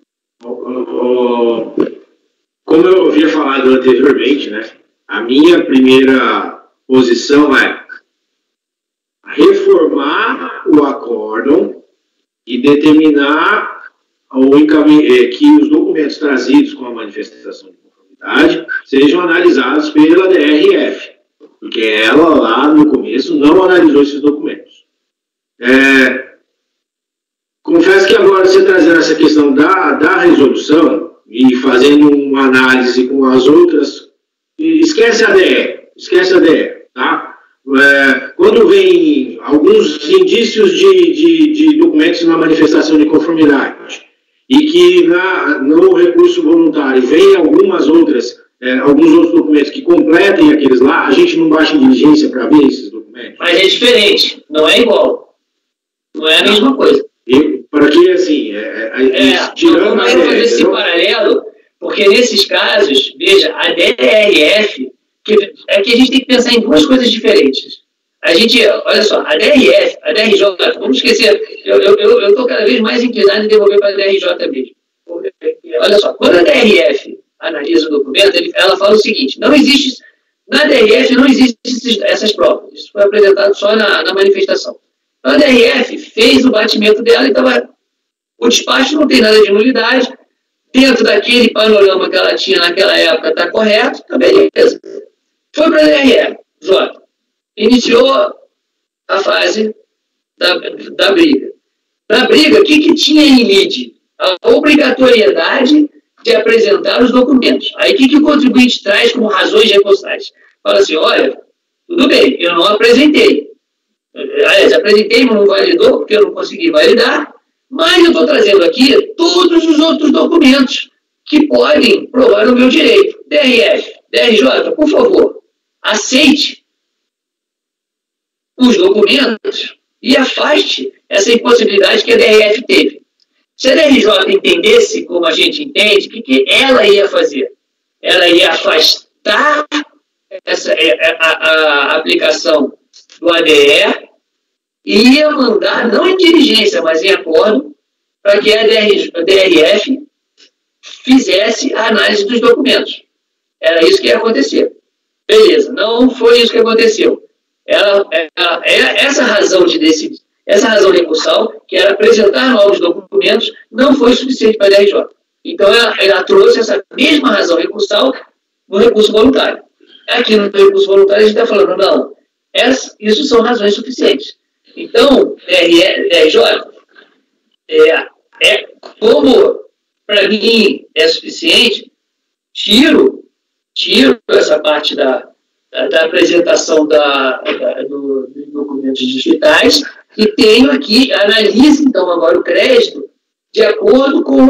Como eu havia falado anteriormente, né, a minha primeira posição é reformar o acórdão e determinar que os documentos trazidos com a manifestação de conformidade sejam analisados pela DRF, porque ela lá no começo não analisou esses documentos. Confesso que agora você trazendo essa questão da resolução e fazendo uma análise com as outras, esquece a DE, tá? Quando vem alguns indícios de documentos na manifestação de conformidade e que no recurso voluntário vem alguns outros documentos que completem aqueles lá, a gente não baixa em diligência para ver esses documentos. Mas é diferente, não é igual. Não é a mesma coisa. Porque, assim, tirando eu quero fazer esse paralelo, porque nesses casos, veja, a DRF, é que a gente tem que pensar em duas coisas diferentes. Olha só, a DRF, a DRJ, vamos esquecer, eu estou cada vez mais inclinado em devolver para a DRJ mesmo. Olha só, quando a DRF analisa o documento, ela fala o seguinte, na DRF não existem essas provas, isso foi apresentado só na manifestação. Então a DRF fez o batimento dela e o despacho não tem nada de nulidade, dentro daquele panorama que ela tinha naquela época está correto, tá beleza. Foi para a DRJ. Iniciou a fase da briga. Na briga, o que tinha em lide? A obrigatoriedade de apresentar os documentos. Aí, o que o contribuinte traz como razões recursais? Fala assim, olha, tudo bem, eu não apresentei. Aliás, apresentei, mas não validou, porque eu não consegui validar, mas eu estou trazendo aqui todos os outros documentos que podem provar o meu direito. DRF, DRJ, por favor, aceite os documentos e afaste essa impossibilidade que a DRF teve. Se a DRJ entendesse como a gente entende, o que ela ia fazer? Ela ia afastar a aplicação do ADR e ia mandar, não em diligência, mas em acordo, para que a DRF fizesse a análise dos documentos. era isso que ia acontecer. Beleza, não foi isso que aconteceu. Essa razão de decidir, essa razão recursal, que era apresentar novos documentos, não foi suficiente para a DRJ. Então, ela trouxe essa mesma razão recursal no recurso voluntário. Aqui no recurso voluntário, a gente está falando, não, isso são razões suficientes. Então, DRJ, como para mim é suficiente, tiro essa parte da apresentação dos documentos digitais e tenho aqui, analise então agora o crédito de acordo com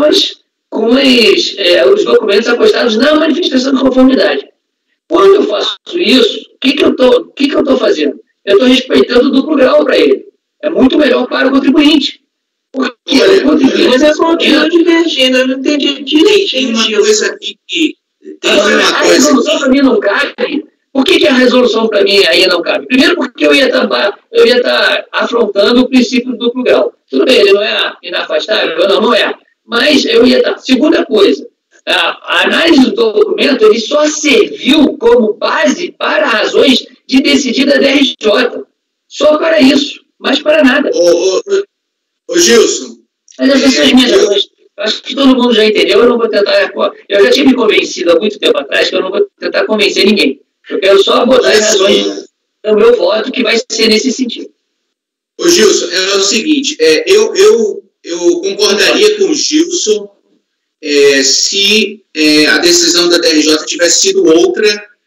os documentos apostados na manifestação de conformidade. Quando eu faço isso, o que eu estou fazendo? Eu estou respeitando o duplo grau para ele. É muito melhor para o contribuinte. Porque o contribuinte... Mas eu continuo divergindo, eu não entendi direito. Tem uma coisa aqui que... A resolução para mim não cabe. Por que a resolução para mim aí não cabe? Primeiro porque eu ia estar afrontando o princípio do duplo grau. Tudo bem, ele não é inafastável? Não é. Mas eu ia estar... Segunda coisa, a análise do documento ele só serviu como base para razões de decidir da DRJ. Só para isso, mas para nada. Ô Gilson. Mas essas são as minhas razões. Acho que todo mundo já entendeu, eu não vou tentar... Eu já tinha me convencido há muito tempo atrás que eu não vou tentar convencer ninguém. Eu quero só botar as razões do meu voto, que vai ser nesse sentido. Ô Gilson, é o seguinte, eu concordaria com o Gilson se a decisão da DRJ tivesse sido outra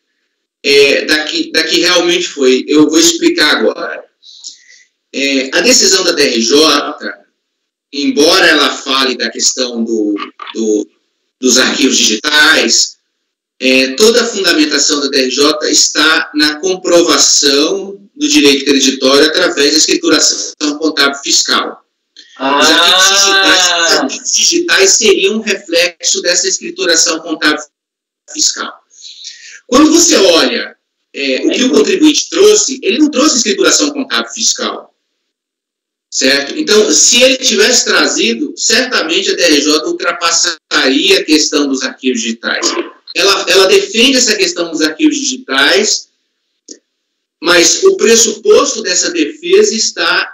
da que realmente foi. Eu vou explicar agora. A decisão da DRJ, embora ela fale da questão dos arquivos digitais, toda a fundamentação da DRJ está na comprovação do direito creditório através da escrituração contábil fiscal. Os arquivos digitais seriam um reflexo dessa escrituração contábil fiscal. Quando você olha o que o contribuinte trouxe, ele não trouxe escrituração contábil fiscal. Certo? Então, se ele tivesse trazido, certamente a DRJ ultrapassaria a questão dos arquivos digitais. Ela defende essa questão dos arquivos digitais, mas o pressuposto dessa defesa está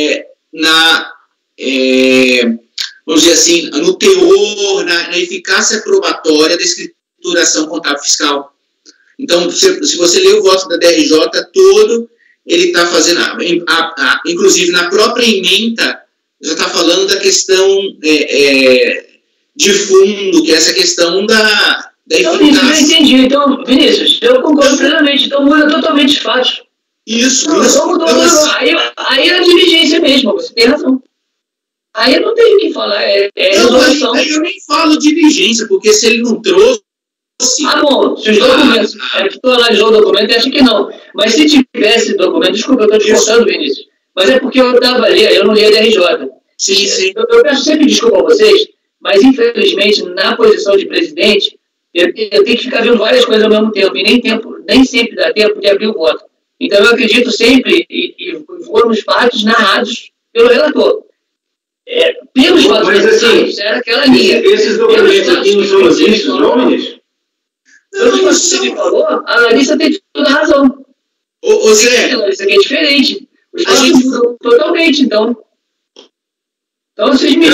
vamos dizer assim, no teor, na eficácia probatória da escrituração contábil fiscal. Então, se você ler o voto da DRJ todo, ele está fazendo, inclusive na própria ementa, já está falando da questão de fundo, que é essa questão da eficácia. Eu entendi. Então, Vinícius, eu concordo plenamente. Então, muda totalmente os fatos. Isso. Aí é a diligência mesmo, você tem razão. Aí eu não tenho o que falar, resolução. Aí eu nem falo diligência, porque se ele não trouxe... bom, se os documentos... que tu analisou o documento e acha que não. Mas se tivesse documento... Desculpa, eu estou te contando, Vinícius. Mas é porque eu estava ali, eu não li a DRJ. Sim. Eu peço sempre desculpa a vocês, mas infelizmente, na posição de presidente, eu tenho que ficar vendo várias coisas ao mesmo tempo, e nem sempre dá tempo de abrir o voto. Então eu acredito sempre, e foram os fatos narrados pelo relator. Pelos fatos narrados, era aquela linha. Esses documentos aqui não são listos, não, ministro? Pelos fatos que você falou, a Larissa tem toda a razão. Ô Zé... A Larissa aqui é diferente. Os fatos mudam totalmente, então... Então vocês me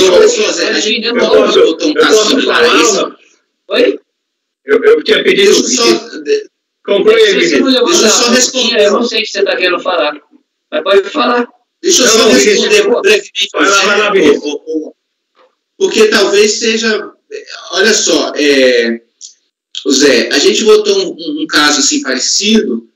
Oi? Eu tinha pedido... Conclui, deixa eu só responder. Eu não sei o que você está querendo falar, mas pode falar. Deixa eu só responder brevemente. Vai lá, porque talvez seja... Olha só, Zé, a gente votou um caso assim parecido,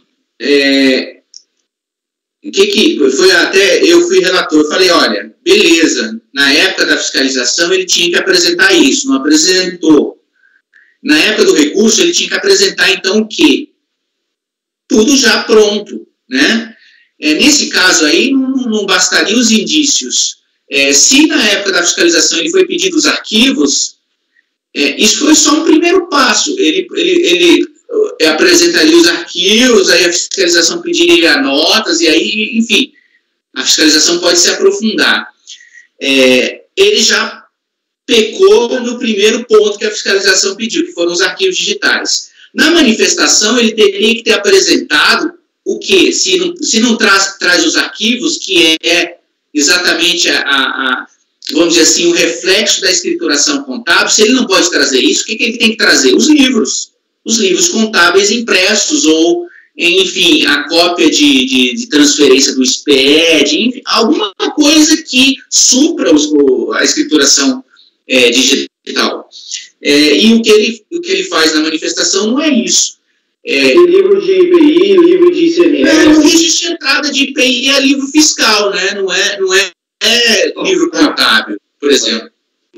que foi até, eu fui relator, eu falei, olha, beleza, na época da fiscalização ele tinha que apresentar isso, não apresentou. Na época do recurso ele tinha que apresentar, então, o quê? Tudo já pronto, né? Nesse caso aí, não bastaria os indícios. Se na época da fiscalização ele foi pedido os arquivos, isso foi só um primeiro passo. Ele apresentaria os arquivos, aí a fiscalização pediria notas, e aí, enfim, a fiscalização pode se aprofundar. Ele já pecou no primeiro ponto que a fiscalização pediu, que foram os arquivos digitais. Na manifestação, ele teria que ter apresentado o quê? Se não traz os arquivos, que é exatamente vamos dizer assim, o reflexo da escrituração contábil, se ele não pode trazer isso, o que ele tem que trazer? Os livros contábeis impressos, ou, enfim, a cópia de transferência do SPED, enfim, alguma coisa que supra a escrituração digital. E o que ele faz na manifestação não é isso. Livro de IPI, livro de ICMS. O registro de entrada de IPI é livro fiscal, né? Não é livro contábil, por exemplo.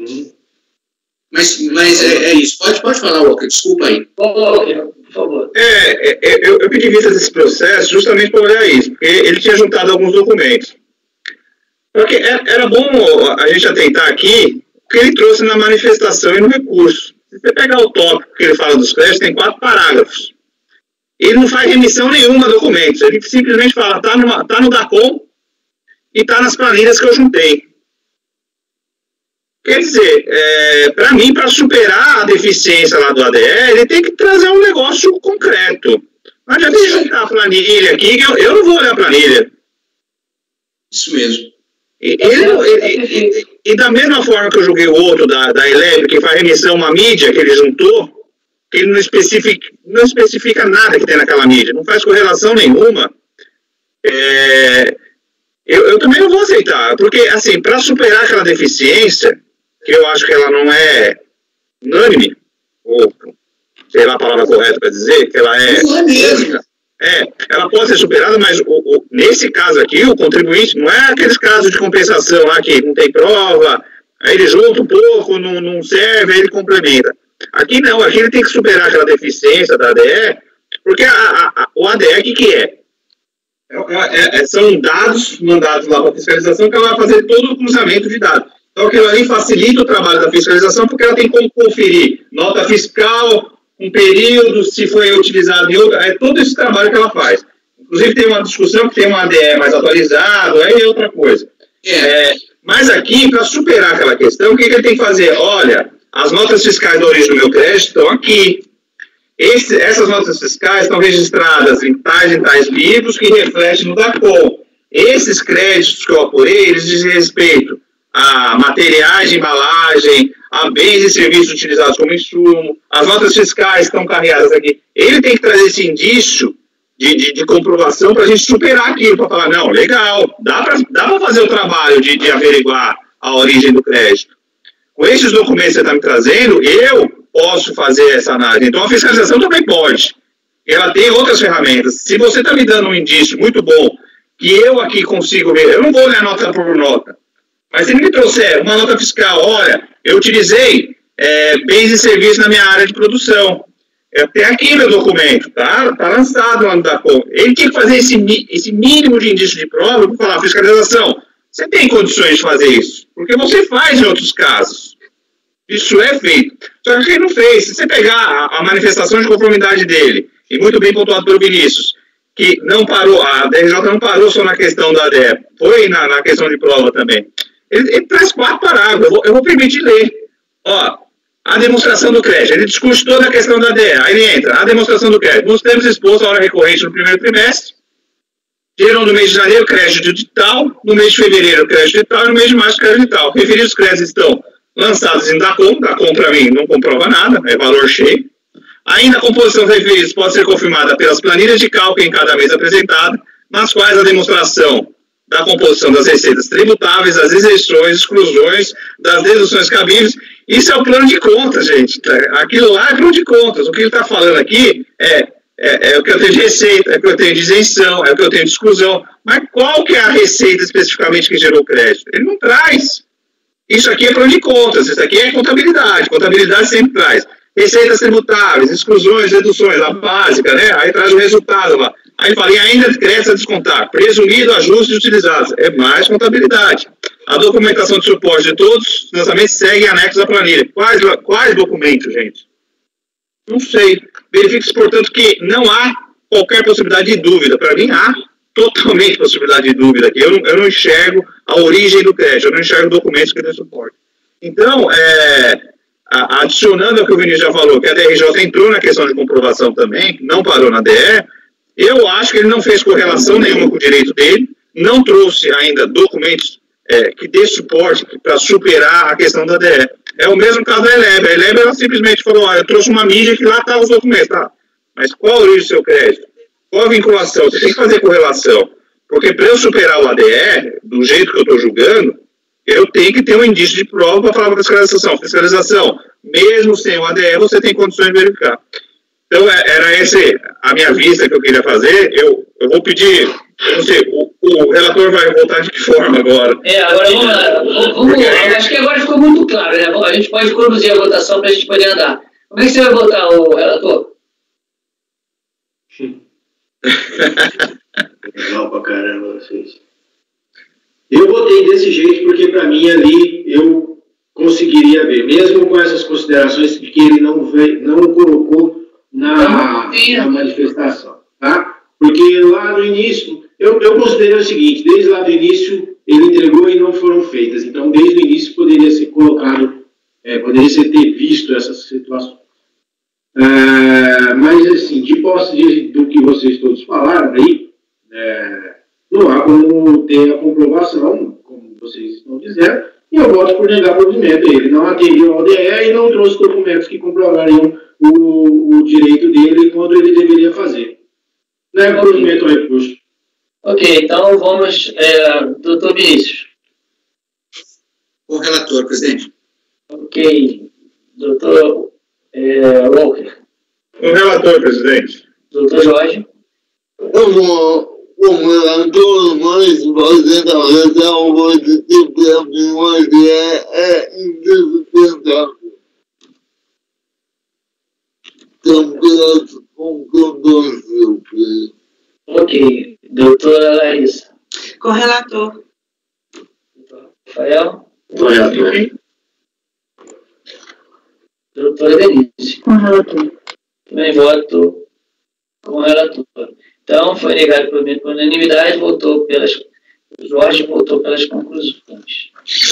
Mas é isso. Pode falar, Walker, desculpa aí. Walker, por favor. Eu pedi vista desse processo justamente para olhar isso, porque ele tinha juntado alguns documentos. Porque era bom a gente atentar aqui o que ele trouxe na manifestação e no recurso. Se você pegar o tópico que ele fala dos créditos, tem 4 parágrafos. Ele não faz remissão nenhuma a documentos. Ele simplesmente fala, tá no DACOM e tá nas planilhas que eu juntei. Quer dizer, para mim, para superar a deficiência lá do ADE, ele tem que trazer um negócio concreto. Não adianta ele juntar a planilha aqui, que eu não vou olhar a planilha. Isso mesmo. E da mesma forma que eu julguei o outro da Eleb, que faz remissão a uma mídia que ele juntou, que ele não especifica nada que tem naquela mídia, não faz correlação nenhuma, eu também não vou aceitar, porque, assim, para superar aquela deficiência, que eu acho que ela não é unânime, ou sei lá a palavra correta para dizer, que ela é... Não é mesmo. Ela pode ser superada, mas nesse caso aqui, o contribuinte, não é aqueles casos de compensação lá que não tem prova, aí ele junta um pouco, não serve, aí ele complementa. Aqui não, aqui ele tem que superar aquela deficiência da ADE, porque o ADE, o que é? São dados mandados lá para a fiscalização, que ela vai fazer todo o cruzamento de dados. Então, aquilo ali facilita o trabalho da fiscalização, porque ela tem como conferir nota fiscal, um período, se foi utilizado em outra, todo esse trabalho que ela faz. Inclusive, tem uma discussão que tem um ADE mais atualizado, aí é outra coisa. Mas aqui, para superar aquela questão, o que ele tem que fazer? Olha, as notas fiscais da origem do meu crédito estão aqui. Essas notas fiscais estão registradas em tais livros que refletem no DACOM. Esses créditos que eu apurei, eles dizem respeito a materiais de embalagem, a bens e serviços utilizados como insumo, as notas fiscais estão carregadas aqui. Ele tem que trazer esse indício de comprovação para a gente superar aquilo, para falar, não, legal, dá para fazer o trabalho de averiguar a origem do crédito. Com esses documentos que você está me trazendo, eu posso fazer essa análise. Então, a fiscalização também pode. Ela tem outras ferramentas. Se você está me dando um indício muito bom, que eu aqui consigo ver, eu não vou olhar nota por nota, mas se ele me trouxer uma nota fiscal, olha, eu utilizei bens e serviços na minha área de produção. Tem aqui meu documento, tá lançado lá no DACOM. Ele tinha que fazer esse mínimo de indício de prova para falar, fiscalização, você tem condições de fazer isso? Porque você faz em outros casos. Isso é feito. Só que ele não fez. Se você pegar a manifestação de conformidade dele, e muito bem pontuado pelo Vinícius, que não parou, a DRJ não parou só na questão da ADE, foi na questão de prova também. Ele traz 4 parágrafos, eu vou permitir ler. Ó, a demonstração do crédito, ele discute toda a questão da ADE, aí ele entra, a demonstração do crédito. Nos termos expostos à hora recorrente no primeiro trimestre, gerou no mês de janeiro crédito de tal, no mês de fevereiro crédito de tal, e no mês de março crédito de tal. Referidos créditos estão lançados em DACOM para mim não comprova nada, é valor cheio. Ainda a composição dos referidos pode ser confirmada pelas planilhas de cálculo em cada mês apresentada, nas quais a demonstração da composição das receitas tributáveis, das isenções, exclusões, das deduções cabíveis. Isso é o plano de contas, gente. Aquilo lá é plano de contas. O que ele está falando aqui é o que eu tenho de receita, é o que eu tenho de isenção, é o que eu tenho de exclusão. Mas qual que é a receita especificamente que gerou crédito? Ele não traz. Isso aqui é plano de contas, isso aqui é contabilidade. Contabilidade sempre traz receitas tributáveis, exclusões, deduções, a básica, né? Aí traz o resultado lá. Aí fala, e ainda crédito a descontar, presumido, ajustes utilizados. É mais contabilidade. A documentação de suporte de todos os lançamentos segue anexos à planilha. Quais documentos, gente? Não sei. Verifique-se, portanto, que não há qualquer possibilidade de dúvida. Para mim, há totalmente possibilidade de dúvida aqui. Eu não enxergo a origem do crédito, eu não enxergo documentos que dêem suporte. Então, adicionando ao que o Vinícius já falou, que a DRJ entrou na questão de comprovação também, não parou na DE, eu acho que ele não fez correlação nenhuma com o direito dele, não trouxe ainda documentos que dê suporte para superar a questão da DE. É o mesmo caso da Eleb. A Eleb, ela simplesmente falou, olha, eu trouxe uma mídia que lá estavam os documentos, tá? Mas qual a origem do seu crédito? Qual a vinculação? Você tem que fazer correlação. Porque para eu superar o ADE, do jeito que eu estou julgando, eu tenho que ter um indício de prova para falar para fiscalização. Fiscalização, mesmo sem o ADE, você tem condições de verificar. Então, era essa a minha vista que eu queria fazer. Eu vou pedir, eu não sei, o relator vai voltar de que forma agora? Agora vamos lá. Vamos lá. Acho que agora ficou muito claro, né? A gente pode conduzir a votação para a gente poder andar. Como é que você vai votar, o relator? Legal pra caramba vocês. Eu votei desse jeito porque para mim ali eu conseguiria ver, mesmo com essas considerações de que ele não colocou na manifestação, tá? Porque lá no início, eu considerei o seguinte, desde lá do início ele entregou e não foram feitas, então desde o início poderia ser colocado, poderia ser ter visto essas situações. Mas assim, de posse do que vocês todos falaram aí, não há como ter a comprovação, como vocês estão dizendo, e eu voto por negar provimento. Ele não atendeu ao DE e não trouxe documentos que comprovariam o direito dele quando ele deveria fazer. Nega provimento ao recurso. Ok, então vamos, doutor Vinícius. O relator, presidente. Ok, doutor Walker. O relator, presidente. Doutor Jorge. Como relator, mais fazendo a ressalva de que a memória é indispensável. Então, pelas concordâncias. Ok, doutora Larissa. Com o relator. Doutor Rafael. O relator. Doutora Denise. Com o relator. Também voto com o relator. Então, foi negado por unanimidade, Jorge votou pelas conclusões.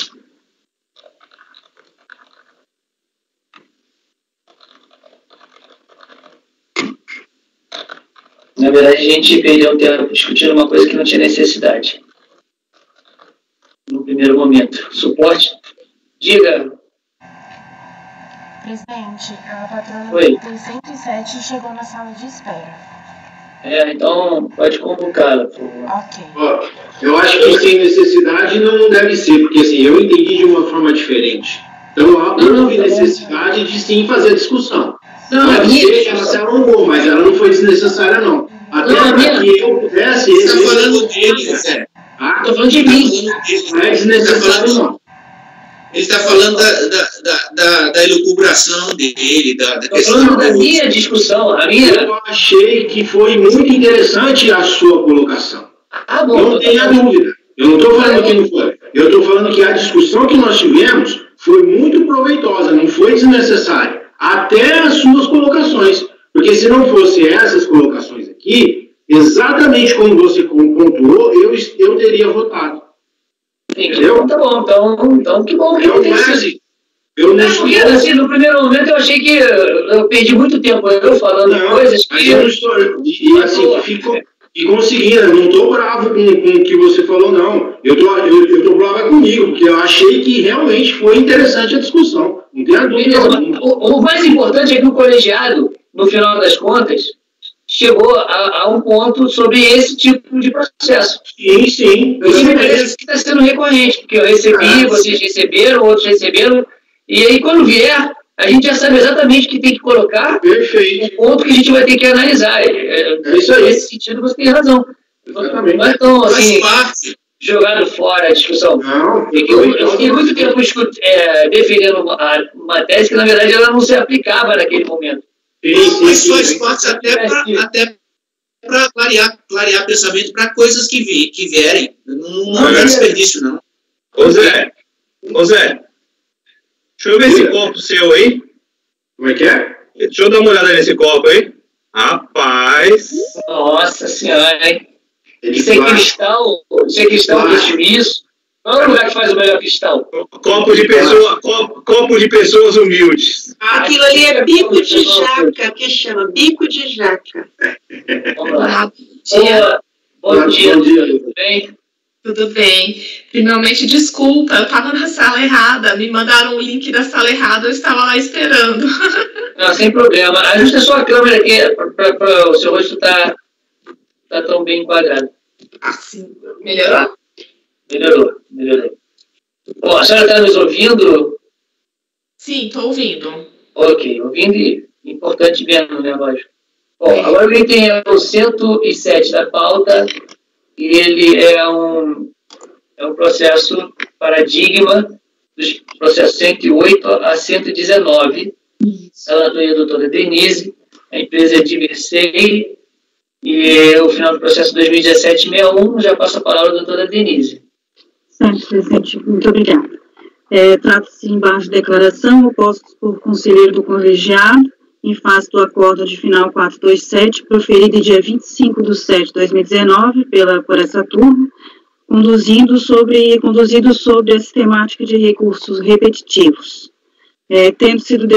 Na verdade, a gente perdeu um tempo discutindo uma coisa que não tinha necessidade. No primeiro momento. Suporte? Diga. Presidente, a patrona Oi. do 107 chegou na sala de espera. Então pode convocá-la, por favor. Ok. Ó, eu acho que sem necessidade não deve ser, porque assim, eu entendi de uma forma diferente. Então, não houve necessidade de sim fazer a discussão. Não, a Pode minha ser que ela discussão. se alongou, mas ela não foi desnecessária, não. Até Não, a para minha- que eu pudesse... Você está falando dele, Zé. Estou falando de mim. Não é desnecessário, não. Ele está falando da elucubração dele, da Estou questão falando da minha discussão. A minha. Eu achei que foi muito interessante a sua colocação. Ah, bom. Não tenha dúvida. Eu não estou falando que não foi. Eu estou falando que a discussão que nós tivemos foi muito proveitosa, não foi desnecessária. Até as suas colocações. Porque se não fosse essas colocações aqui, exatamente como você pontuou, eu teria votado. Então, tá bom. Então que bom que Eu não não tem é sido. assim. Eu não Porque, estou... assim, no primeiro momento eu achei que eu perdi muito tempo eu falando coisas Mas que. eu não estou... E assim, ficou... E conseguindo, eu não estou bravo com o que você falou, não. Eu tô bravo comigo, porque eu achei que realmente foi interessante a discussão. Não tenha dúvida. O mais importante é que o colegiado, no final das contas, chegou a um ponto sobre esse tipo de processo. Sim, sim. Isso me parece que está sendo recorrente, porque eu recebi, vocês receberam, outros receberam, e aí quando vier, a gente já sabe exatamente o que tem que colocar, Perfeito. o ponto que a gente vai ter que analisar. É isso aí. Nesse sentido, você tem razão. Exatamente. Não é tão, faz assim, parte. jogado fora a discussão. Não, Eu fiquei muito tempo defendendo uma tese que, na verdade, ela não se aplicava naquele momento. Mas faz parte até para clarear pensamento para coisas que vierem. Não é desperdício, não. Ô Zé, deixa eu ver esse copo seu aí. Como é que é? Deixa eu dar uma olhada nesse copo aí. Rapaz. Nossa senhora, hein? É de Isso é plástico. cristal, que é isso? Qual é o lugar que faz o melhor cristal? Copo de pessoas humildes. Aquilo ali é bico de jaca, que chama bico de jaca. Vamos lá. Bom dia. Bom dia, tudo bem? Tudo bem. Primeiramente, desculpa, eu estava na sala errada. Me mandaram o link da sala errada, eu estava lá esperando. Não, sem problema. Ajusta a sua câmera aqui para o seu rosto tá tão bem enquadrado. Assim, melhorou? Melhorou. Bom, a senhora está nos ouvindo? Sim, estou ouvindo. Ok, ouvindo e importante vendo, né, lógico. Bom, agora o item é o 107 da pauta e ele é um processo paradigma dos processos 108 a 119. A relatoria da doutora Denise, a empresa é Diversei e o final do processo 2017-61, já passa a palavra à doutora Denise. Certo, presidente. Muito obrigada. Trata-se de embaixo de declaração opostos por conselheiro do colegiado em face do acordo de final 427, proferido dia 25/7/2019 por essa turma, conduzido sobre a sistemática de recursos repetitivos, tendo sido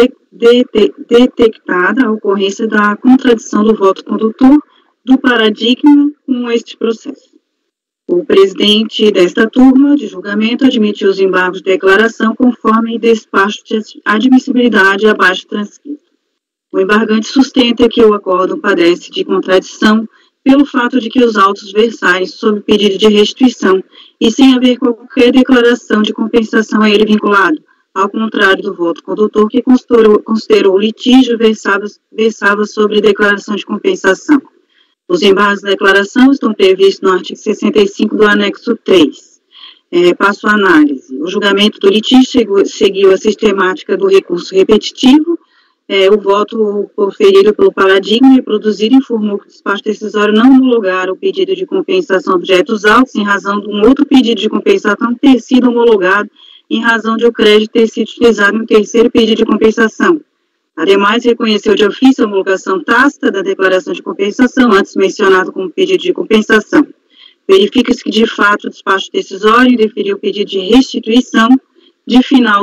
detectada a ocorrência da contradição do voto condutor do paradigma com este processo. O presidente desta turma de julgamento admitiu os embargos de declaração conforme despacho de admissibilidade abaixo transcrito. O embargante sustenta que o acórdão padece de contradição pelo fato de que os autos versarem sob pedido de restituição e sem haver qualquer declaração de compensação a ele vinculado, ao contrário do voto condutor que considerou o litígio versava sobre declaração de compensação. Os embargos da declaração estão previstos no artigo 65 do anexo 3. Passo a análise. O julgamento do litígio seguiu a sistemática do recurso repetitivo. O voto proferido pelo paradigma e produzido informou que o despacho decisório não homologara o pedido de compensação objetos autos em razão de um outro pedido de compensação ter sido homologado em razão de o crédito ter sido utilizado em um terceiro pedido de compensação. Ademais, reconheceu de ofício a homologação tácita da declaração de compensação, antes mencionado como pedido de compensação. Verifica-se que, de fato, o despacho decisório deferiu o pedido de restituição de final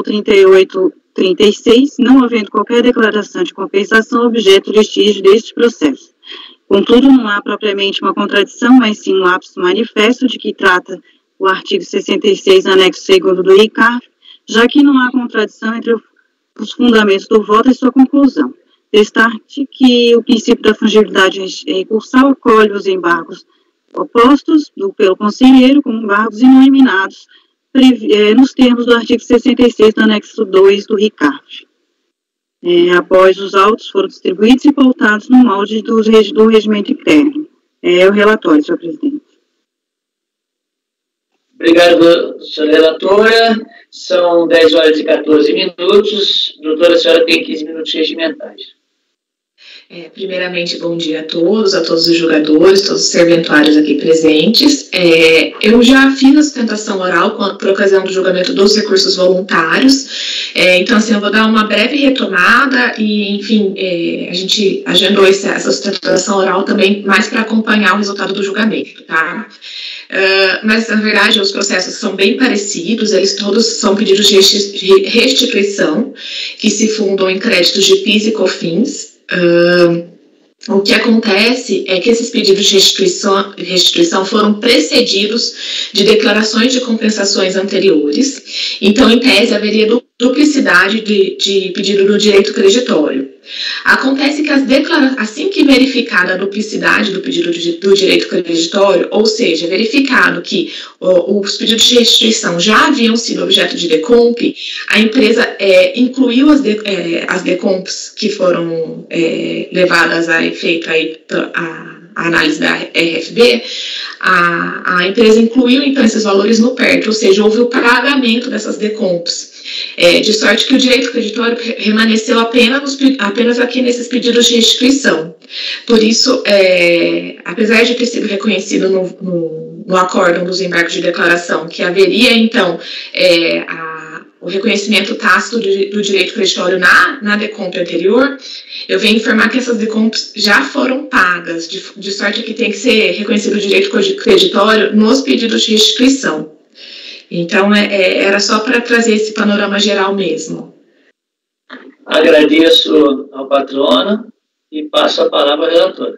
38/36, não havendo qualquer declaração de compensação objeto do litígio deste processo. Contudo, não há propriamente uma contradição, mas sim um lapso manifesto de que trata o artigo 66, anexo 2º do RICARF, já que não há contradição entre os fundamentos do voto e sua conclusão. Destaque que o princípio da fungibilidade recursal acolhe os embargos opostos pelo conselheiro como embargos inominados nos termos do artigo 66 do anexo 2 do RICARF. Após os autos foram distribuídos e pautados no molde do regimento interno. O relatório, senhor presidente. Obrigado, senhora relatora. São 10 horas e 14 minutos. Doutora, a senhora tem 15 minutos regimentais. Primeiramente, bom dia a todos os julgadores, todos os serventuários aqui presentes. Eu já fiz a sustentação oral por ocasião do julgamento dos recursos voluntários, então assim, eu vou dar uma breve retomada e, enfim, a gente agendou essa sustentação oral também mais para acompanhar o resultado do julgamento, tá? Mas, na verdade, os processos são bem parecidos, eles todos são pedidos de restituição, que se fundam em créditos de PIS e COFINS. O que acontece é que esses pedidos de restituição foram precedidos de declarações de compensações anteriores, então, em tese, haveria duplicidade de pedido do direito creditório. Acontece que assim que verificada a duplicidade do pedido do direito creditório, ou seja, verificado que os pedidos de restituição já haviam sido objeto de decomp, a empresa incluiu as decomps que foram levadas a efeito a análise da RFB, a empresa incluiu então esses valores no PERT, ou seja, houve o pagamento dessas decomps. De sorte que o direito creditório permaneceu apenas aqui nesses pedidos de restituição. Por isso, apesar de ter sido reconhecido no acórdão dos embargos de declaração que haveria, então, o reconhecimento tácito do direito creditório na decomp anterior, eu venho informar que essas decomps já foram pagas, de sorte que tem que ser reconhecido o direito creditório nos pedidos de restituição. Então, era só para trazer esse panorama geral mesmo. Agradeço ao patrono e passo a palavra ao relator.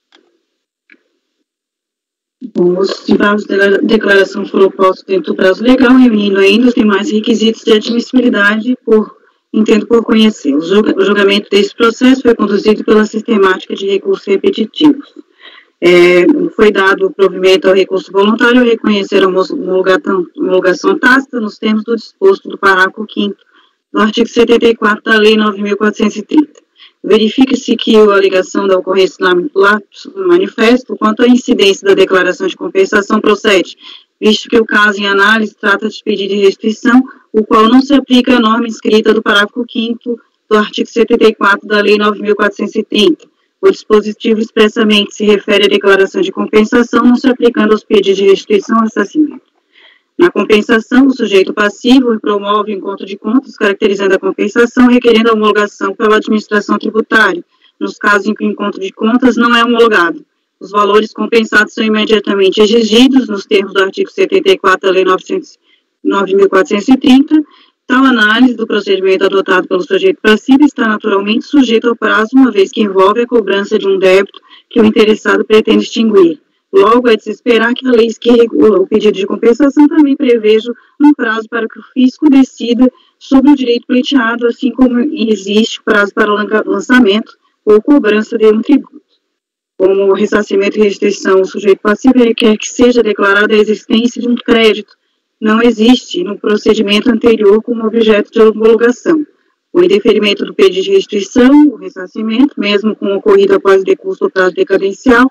Bom, os embargos de declaração foram postos dentro do prazo legal, reunindo ainda os demais requisitos de admissibilidade, entendo por conhecer. O julgamento desse processo foi conduzido pela sistemática de recursos repetitivos. Foi dado o provimento ao recurso voluntário ao reconhecer a homologação tácita nos termos do disposto do parágrafo 5º do artigo 74 da Lei 9.430. Verifica-se que a alegação da ocorrência lapso do manifesto quanto à incidência da declaração de compensação procede, visto que o caso em análise trata de pedido de restrição, o qual não se aplica à norma inscrita do parágrafo 5º do artigo 74 da Lei 9.430. O dispositivo expressamente se refere à declaração de compensação, não se aplicando aos pedidos de restrição ou ressarcimento. Na compensação, o sujeito passivo promove o encontro de contas, caracterizando a compensação, requerendo a homologação pela administração tributária, nos casos em que o encontro de contas não é homologado. Os valores compensados são imediatamente exigidos, nos termos do artigo 74 da Lei 9.430. Tal análise do procedimento adotado pelo sujeito passivo está naturalmente sujeito ao prazo, uma vez que envolve a cobrança de um débito que o interessado pretende extinguir. Logo, é de se esperar que a lei que regula o pedido de compensação também preveja um prazo para que o fisco decida sobre o direito pleiteado, assim como existe prazo para o lançamento ou cobrança de um tributo. Como ressarcimento e restrição, o sujeito passivo requer que seja declarada a existência de um crédito. Não existe no procedimento anterior como objeto de homologação. O indeferimento do pedido de restrição, o ressarcimento, mesmo com ocorrido após o decurso do prazo decadencial,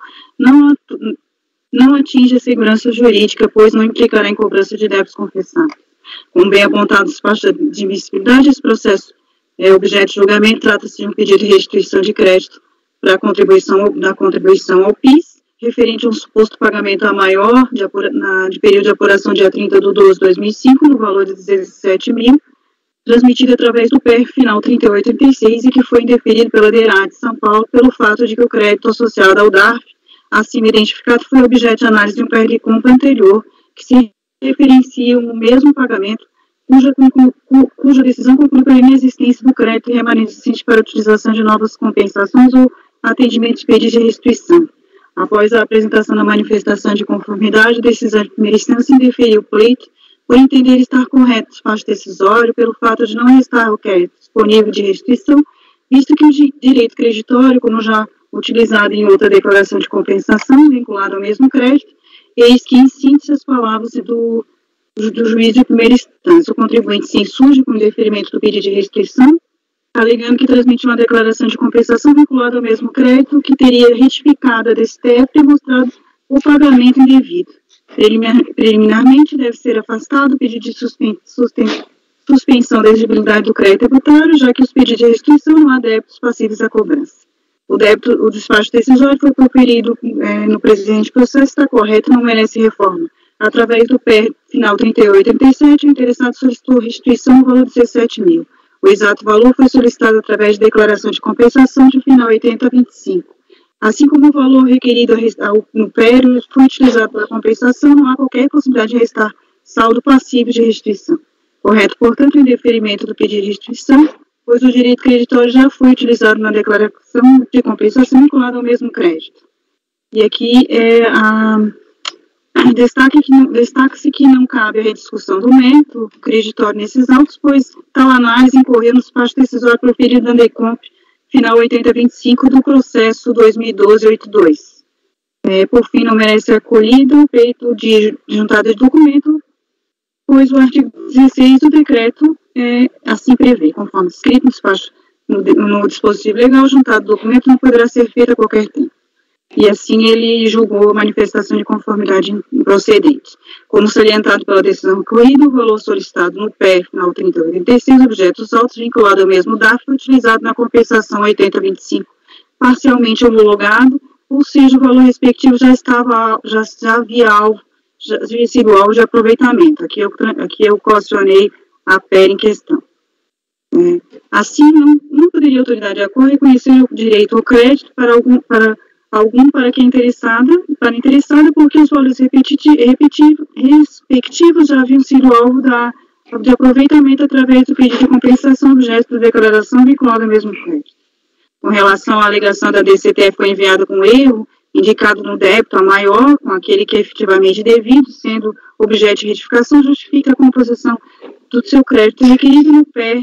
não atinge a segurança jurídica, pois não implicará em cobrança de débitos confessados. Como bem apontado no despacho de admissibilidade, esse processo é objeto de julgamento, trata-se de um pedido de restituição de crédito para a contribuição ao PIS, referente a um suposto pagamento a maior de período de apuração dia 30/12/2005, no valor de 17 mil, transmitido através do PER final 3836 e que foi indeferido pela DERAD de São Paulo pelo fato de que o crédito associado ao DARF, acima identificado, foi objeto de análise de um PER de compra anterior, que se referencia ao mesmo pagamento, cuja decisão conclui pela inexistência do crédito remanescente para a utilização de novas compensações ou atendimento de pedido de restituição. Após a apresentação da manifestação de conformidade, a decisão de primeira instância indeferiu o pleito, por entender estar correto o despacho decisório, pelo fato de não restar o crédito disponível de restituição, visto que o direito creditório, como já utilizado em outra declaração de compensação, vinculado ao mesmo crédito, eis que, em síntese, as palavras do juiz de primeira instância, o contribuinte se insurge com o indeferimento do pedido de restrição, alegando que transmitiu uma declaração de compensação vinculada ao mesmo crédito, que teria retificado a DSTF e demonstrado o pagamento indevido. Preliminarmente, deve ser afastado o pedido de suspensão da exigibilidade do crédito tributário, já que os pedidos de restrição não há débitos passíveis à cobrança. O despacho decisório foi proferido no presente processo, está correto e não merece reforma. Através do PER final 3837, o interessado solicitou restituição no valor de 17 mil. O exato valor foi solicitado através de declaração de compensação de final 8025. Assim como o valor requerido no PER foi utilizado para a compensação, não há qualquer possibilidade de restar saldo passivo de restituição. Correto, portanto, o indeferimento do pedido de restituição, pois o direito creditório já foi utilizado na declaração de compensação vinculada ao mesmo crédito. E aqui destaca-se que não cabe a rediscussão do mérito creditório nesses autos, pois tal análise incorreu no despacho decisório proferido da Andecomp, final 8025 do processo 2012-82. Por fim, não merece ser acolhido o feito de juntada de documento, pois o artigo 16 do decreto assim prevê, conforme escrito no despacho no dispositivo legal, juntado do documento não poderá ser feito a qualquer tempo. E assim ele julgou a manifestação de conformidade improcedente. Como salientado pela decisão incluída, o valor solicitado no PER final 3086, objetos autos vinculado ao mesmo DARF, foi utilizado na compensação 8025, parcialmente homologado, ou seja, o valor respectivo já havia sido alvo de aproveitamento. Aqui eu questionei a PER em questão. Assim, não poderia a autoridade de acordo reconhecer o direito ao crédito para algum para quem interessada, porque os valores respectivos já haviam sido alvo de aproveitamento através do pedido de compensação objeto da declaração vinculada ao mesmo crédito. Com relação à alegação da DCTF foi enviada com erro, indicado no débito a maior, com aquele que é efetivamente devido, sendo objeto de retificação, justifica a composição do seu crédito requerido no PER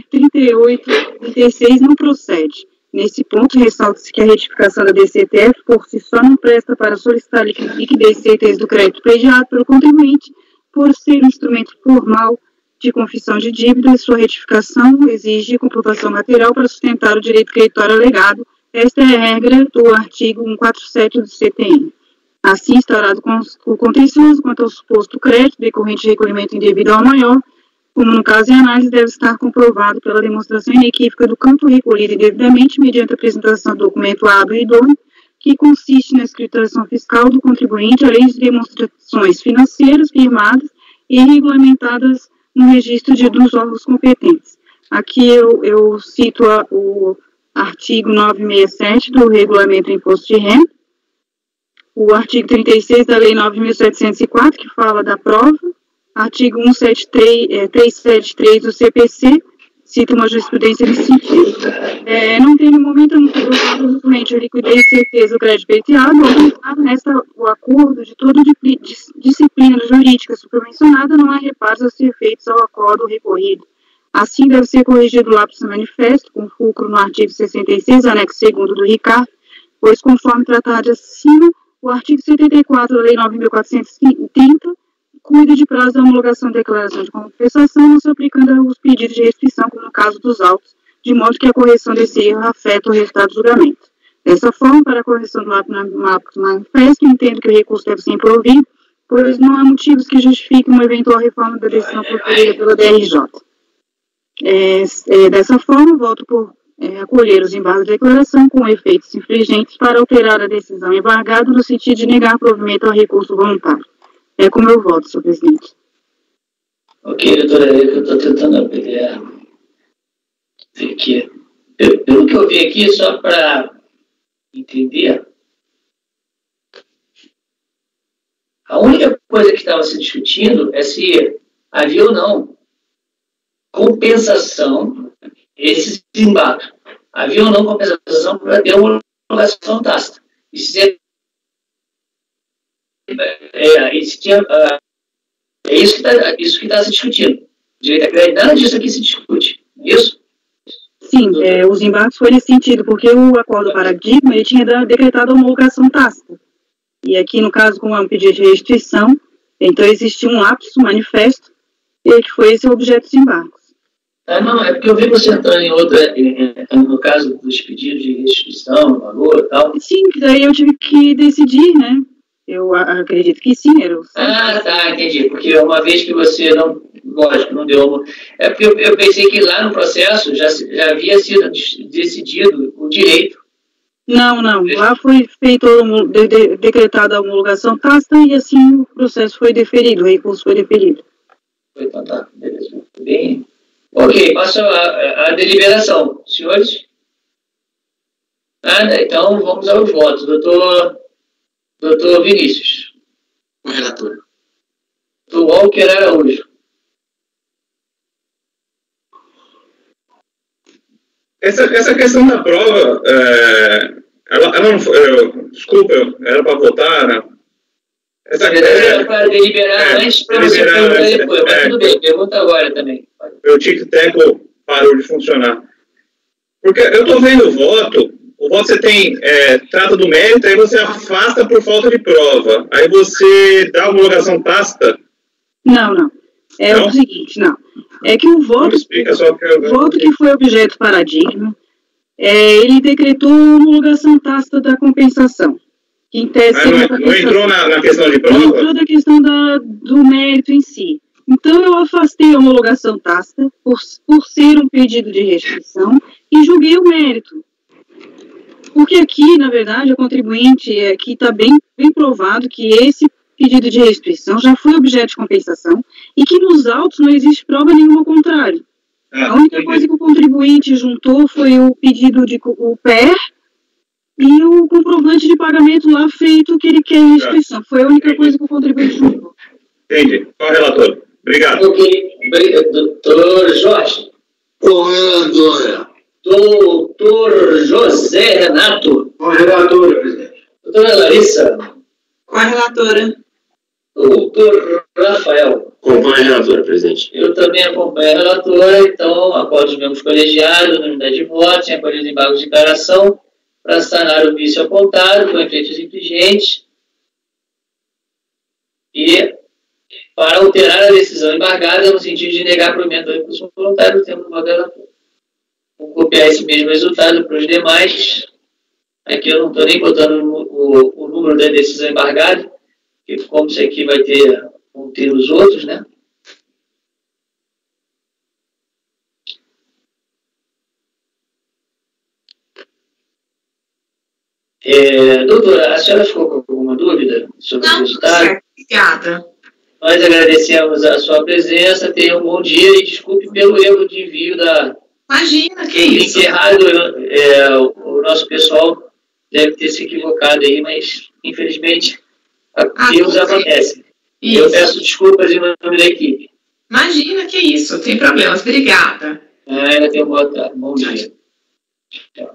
3836 não procede. Nesse ponto, ressalta-se que a retificação da DCTF, por si só, não presta para solicitar liquidez certeza do crédito prediado pelo contribuinte, por ser um instrumento formal de confissão de dívida, e sua retificação exige comprovação material para sustentar o direito creditório alegado. Esta é a regra do artigo 147 do CTN. Assim, instaurado o contencioso quanto ao suposto crédito decorrente de recolhimento indevido ao maior, como no caso em análise, deve estar comprovado pela demonstração inequívoca do campo recolhido indevidamente mediante a apresentação do documento hábil e idôneo, que consiste na escrituração fiscal do contribuinte, além de demonstrações financeiras firmadas e regulamentadas no registro dos órgãos competentes. Aqui eu cito o artigo 967 do Regulamento do Imposto de Renda, o artigo 36 da Lei 9.704, que fala da prova, artigo 373 do CPC, cita uma jurisprudência nesse sentido. Não tem no momento provavelmente a liquidez e certeza do crédito pleiteado, ou resta o acordo de toda disciplina jurídica supramencionada, não há reparos a ser feitos ao acordo recorrido. Assim, deve ser corrigido o lapso do manifesto, com fulcro no artigo 66, anexo 2º do RICAR, pois, conforme tratado acima, o artigo 74 da Lei 9.430 cuida de prazo da homologação da declaração de compensação, não se aplicando aos pedidos de restrição, como no caso dos autos, de modo que a correção desse erro afeta o resultado do julgamento. Dessa forma, para a correção do lapso do manifesto, entendo que o recurso deve ser improvido, pois não há motivos que justifiquem uma eventual reforma da decisão proferida pela DRJ. Dessa forma, voto por acolher os embargos de declaração com efeitos infringentes para alterar a decisão embargada no sentido de negar provimento ao recurso voluntário. É como eu voto, senhor presidente. Ok, doutora, eu estou tentando ver aqui. Pelo que eu vi aqui, só para entender, a única coisa que estava se discutindo é se havia ou não compensação, esses embargos. Havia ou não compensação para ter uma homologação tácita. E se isso que está se discutindo. Direito à crédito, nada disso aqui se discute. Isso? Sim, os embargos foi nesse sentido, porque o acordo paradigma ele tinha decretado a homologação tácita. E aqui, no caso, como é um pedido de restituição, então existia um lapso, manifesto, e que foi esse o objeto dos embargos. Não, é porque eu vi você entrando em outra, no caso dos pedidos de restituição, valor e tal. Sim, daí eu tive que decidir, né? Eu acredito que sim, era o... tá, entendi. Porque uma vez que você não, lógico, não deu... É porque eu pensei que lá no processo já havia sido decidido o direito. Não. Lá foi feito, decretada a homologação tácita e assim o processo foi deferido, o recurso foi deferido. Então tá, beleza. Bem... Ok, passo a deliberação. Senhores? Nada? Então vamos aos votos. Doutor Vinícius. Com a relatora. Doutor Walker Araújo. Essa questão da prova, ela não foi, desculpa, era para votar, né? Era para deliberar antes, para você perguntar depois, mas tudo bem, pergunta agora também. Meu tic-teco parou de funcionar. Porque eu estou vendo o voto você trata do mérito, aí você afasta por falta de prova. Aí você dá homologação tácita? Não. Não? O seguinte, não. É que o voto que foi objeto paradigma, ele decretou homologação tácita da compensação. Que em tese não entrou na questão de prova? Não entrou na questão do mérito em si. Então, eu afastei a homologação tácita por ser um pedido de restrição e julguei o mérito. Porque aqui, na verdade, o contribuinte, aqui está bem provado que esse pedido de restituição já foi objeto de compensação e que nos autos não existe prova nenhuma ao contrário. A única coisa que o contribuinte juntou foi o pedido o PER e o comprovante de pagamento lá feito que ele quer em inscrição. Foi a única coisa que o contribuinte mandou. Entendi. Qual relator? Obrigado. Ok. Doutor Jorge. Com relatora. Doutor José Renato. Com a relatora, presidente. Doutora Larissa. Com a relatora. Doutor Rafael. Acompanho a relatora, presidente. Eu também acompanho a relatora, então acordo os membros colegiados, unanimidade de votos, em acolher os embargos de declaração, para sanar o vício apontado, com efeitos infringentes, e para alterar a decisão embargada no sentido de negar provimento do recurso voluntário no tempo do voto da relatora. Vou copiar esse mesmo resultado para os demais. Aqui eu não estou nem botando o número da decisão embargada, porque como isso aqui vão ter os outros, né? Doutora, a senhora ficou com alguma dúvida sobre o resultado? Certo, obrigada. Nós agradecemos a sua presença, tenha um bom dia e desculpe pelo erro de envio da... Imagina, que isso. Errado, o nosso pessoal deve ter se equivocado aí, mas infelizmente erros acontecem. Isso. Eu peço desculpas em nome da equipe. Imagina, que isso, tem problemas. Obrigada. Ainda tenha boa tarde, bom dia. Tchau.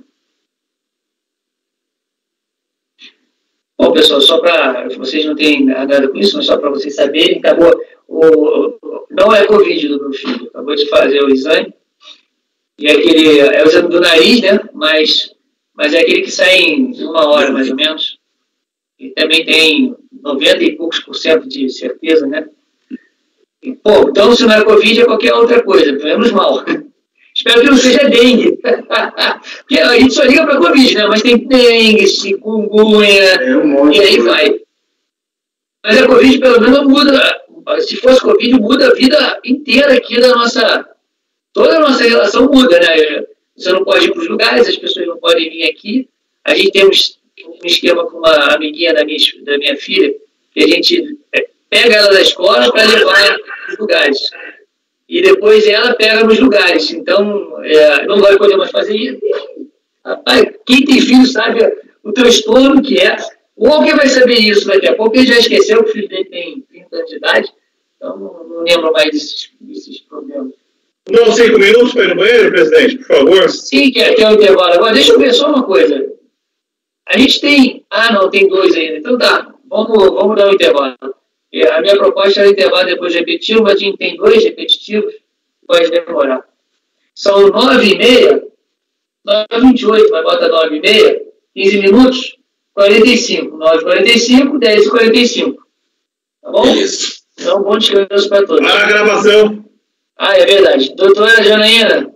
Bom, pessoal, só para vocês não terem nada com isso, mas só para vocês saberem, acabou, não é Covid do meu filho, acabou de fazer o exame, e é o exame do nariz, né, mas é aquele que sai em 1 hora, mais ou menos, e também tem 90 e poucos % de certeza, né. E, pô, então se não é Covid é qualquer outra coisa, menos mal. Espero que não seja dengue. Porque a gente só liga para Covid, né? Mas tem dengue, chikungunya, e aí vai. Mas a Covid, pelo menos, muda. Se fosse Covid, muda a vida inteira aqui da nossa... Toda a nossa relação muda, né? Você não pode ir para os lugares, as pessoas não podem vir aqui. A gente tem um esquema com uma amiguinha da minha filha, que a gente pega ela da escola para levar para os lugares. E depois ela pega nos lugares. Então, não vai poder mais fazer isso. Rapaz, quem tem filho sabe o transtorno que é. O Walker vai saber isso daqui a pouco, ele já esqueceu que o filho dele tem 30 anos de idade. Então, não lembro mais desses problemas. Não, 5 minutos para ir no banheiro, presidente, por favor. Sim, que é o intervalo. Agora, deixa eu ver só uma coisa. A gente tem... não, tem 2 ainda. Então tá, vamos dar um intervalo. A minha proposta era intervalo depois repetitivo, mas a gente tem 2 repetitivos, pode demorar. São 9h30, 9h28, mas bota 9h30, 15 minutos, 45. 9h45, 10h45. Tá bom? Isso. Então, bom descanso para todos. Para a gravação. É verdade. Doutora Janaína,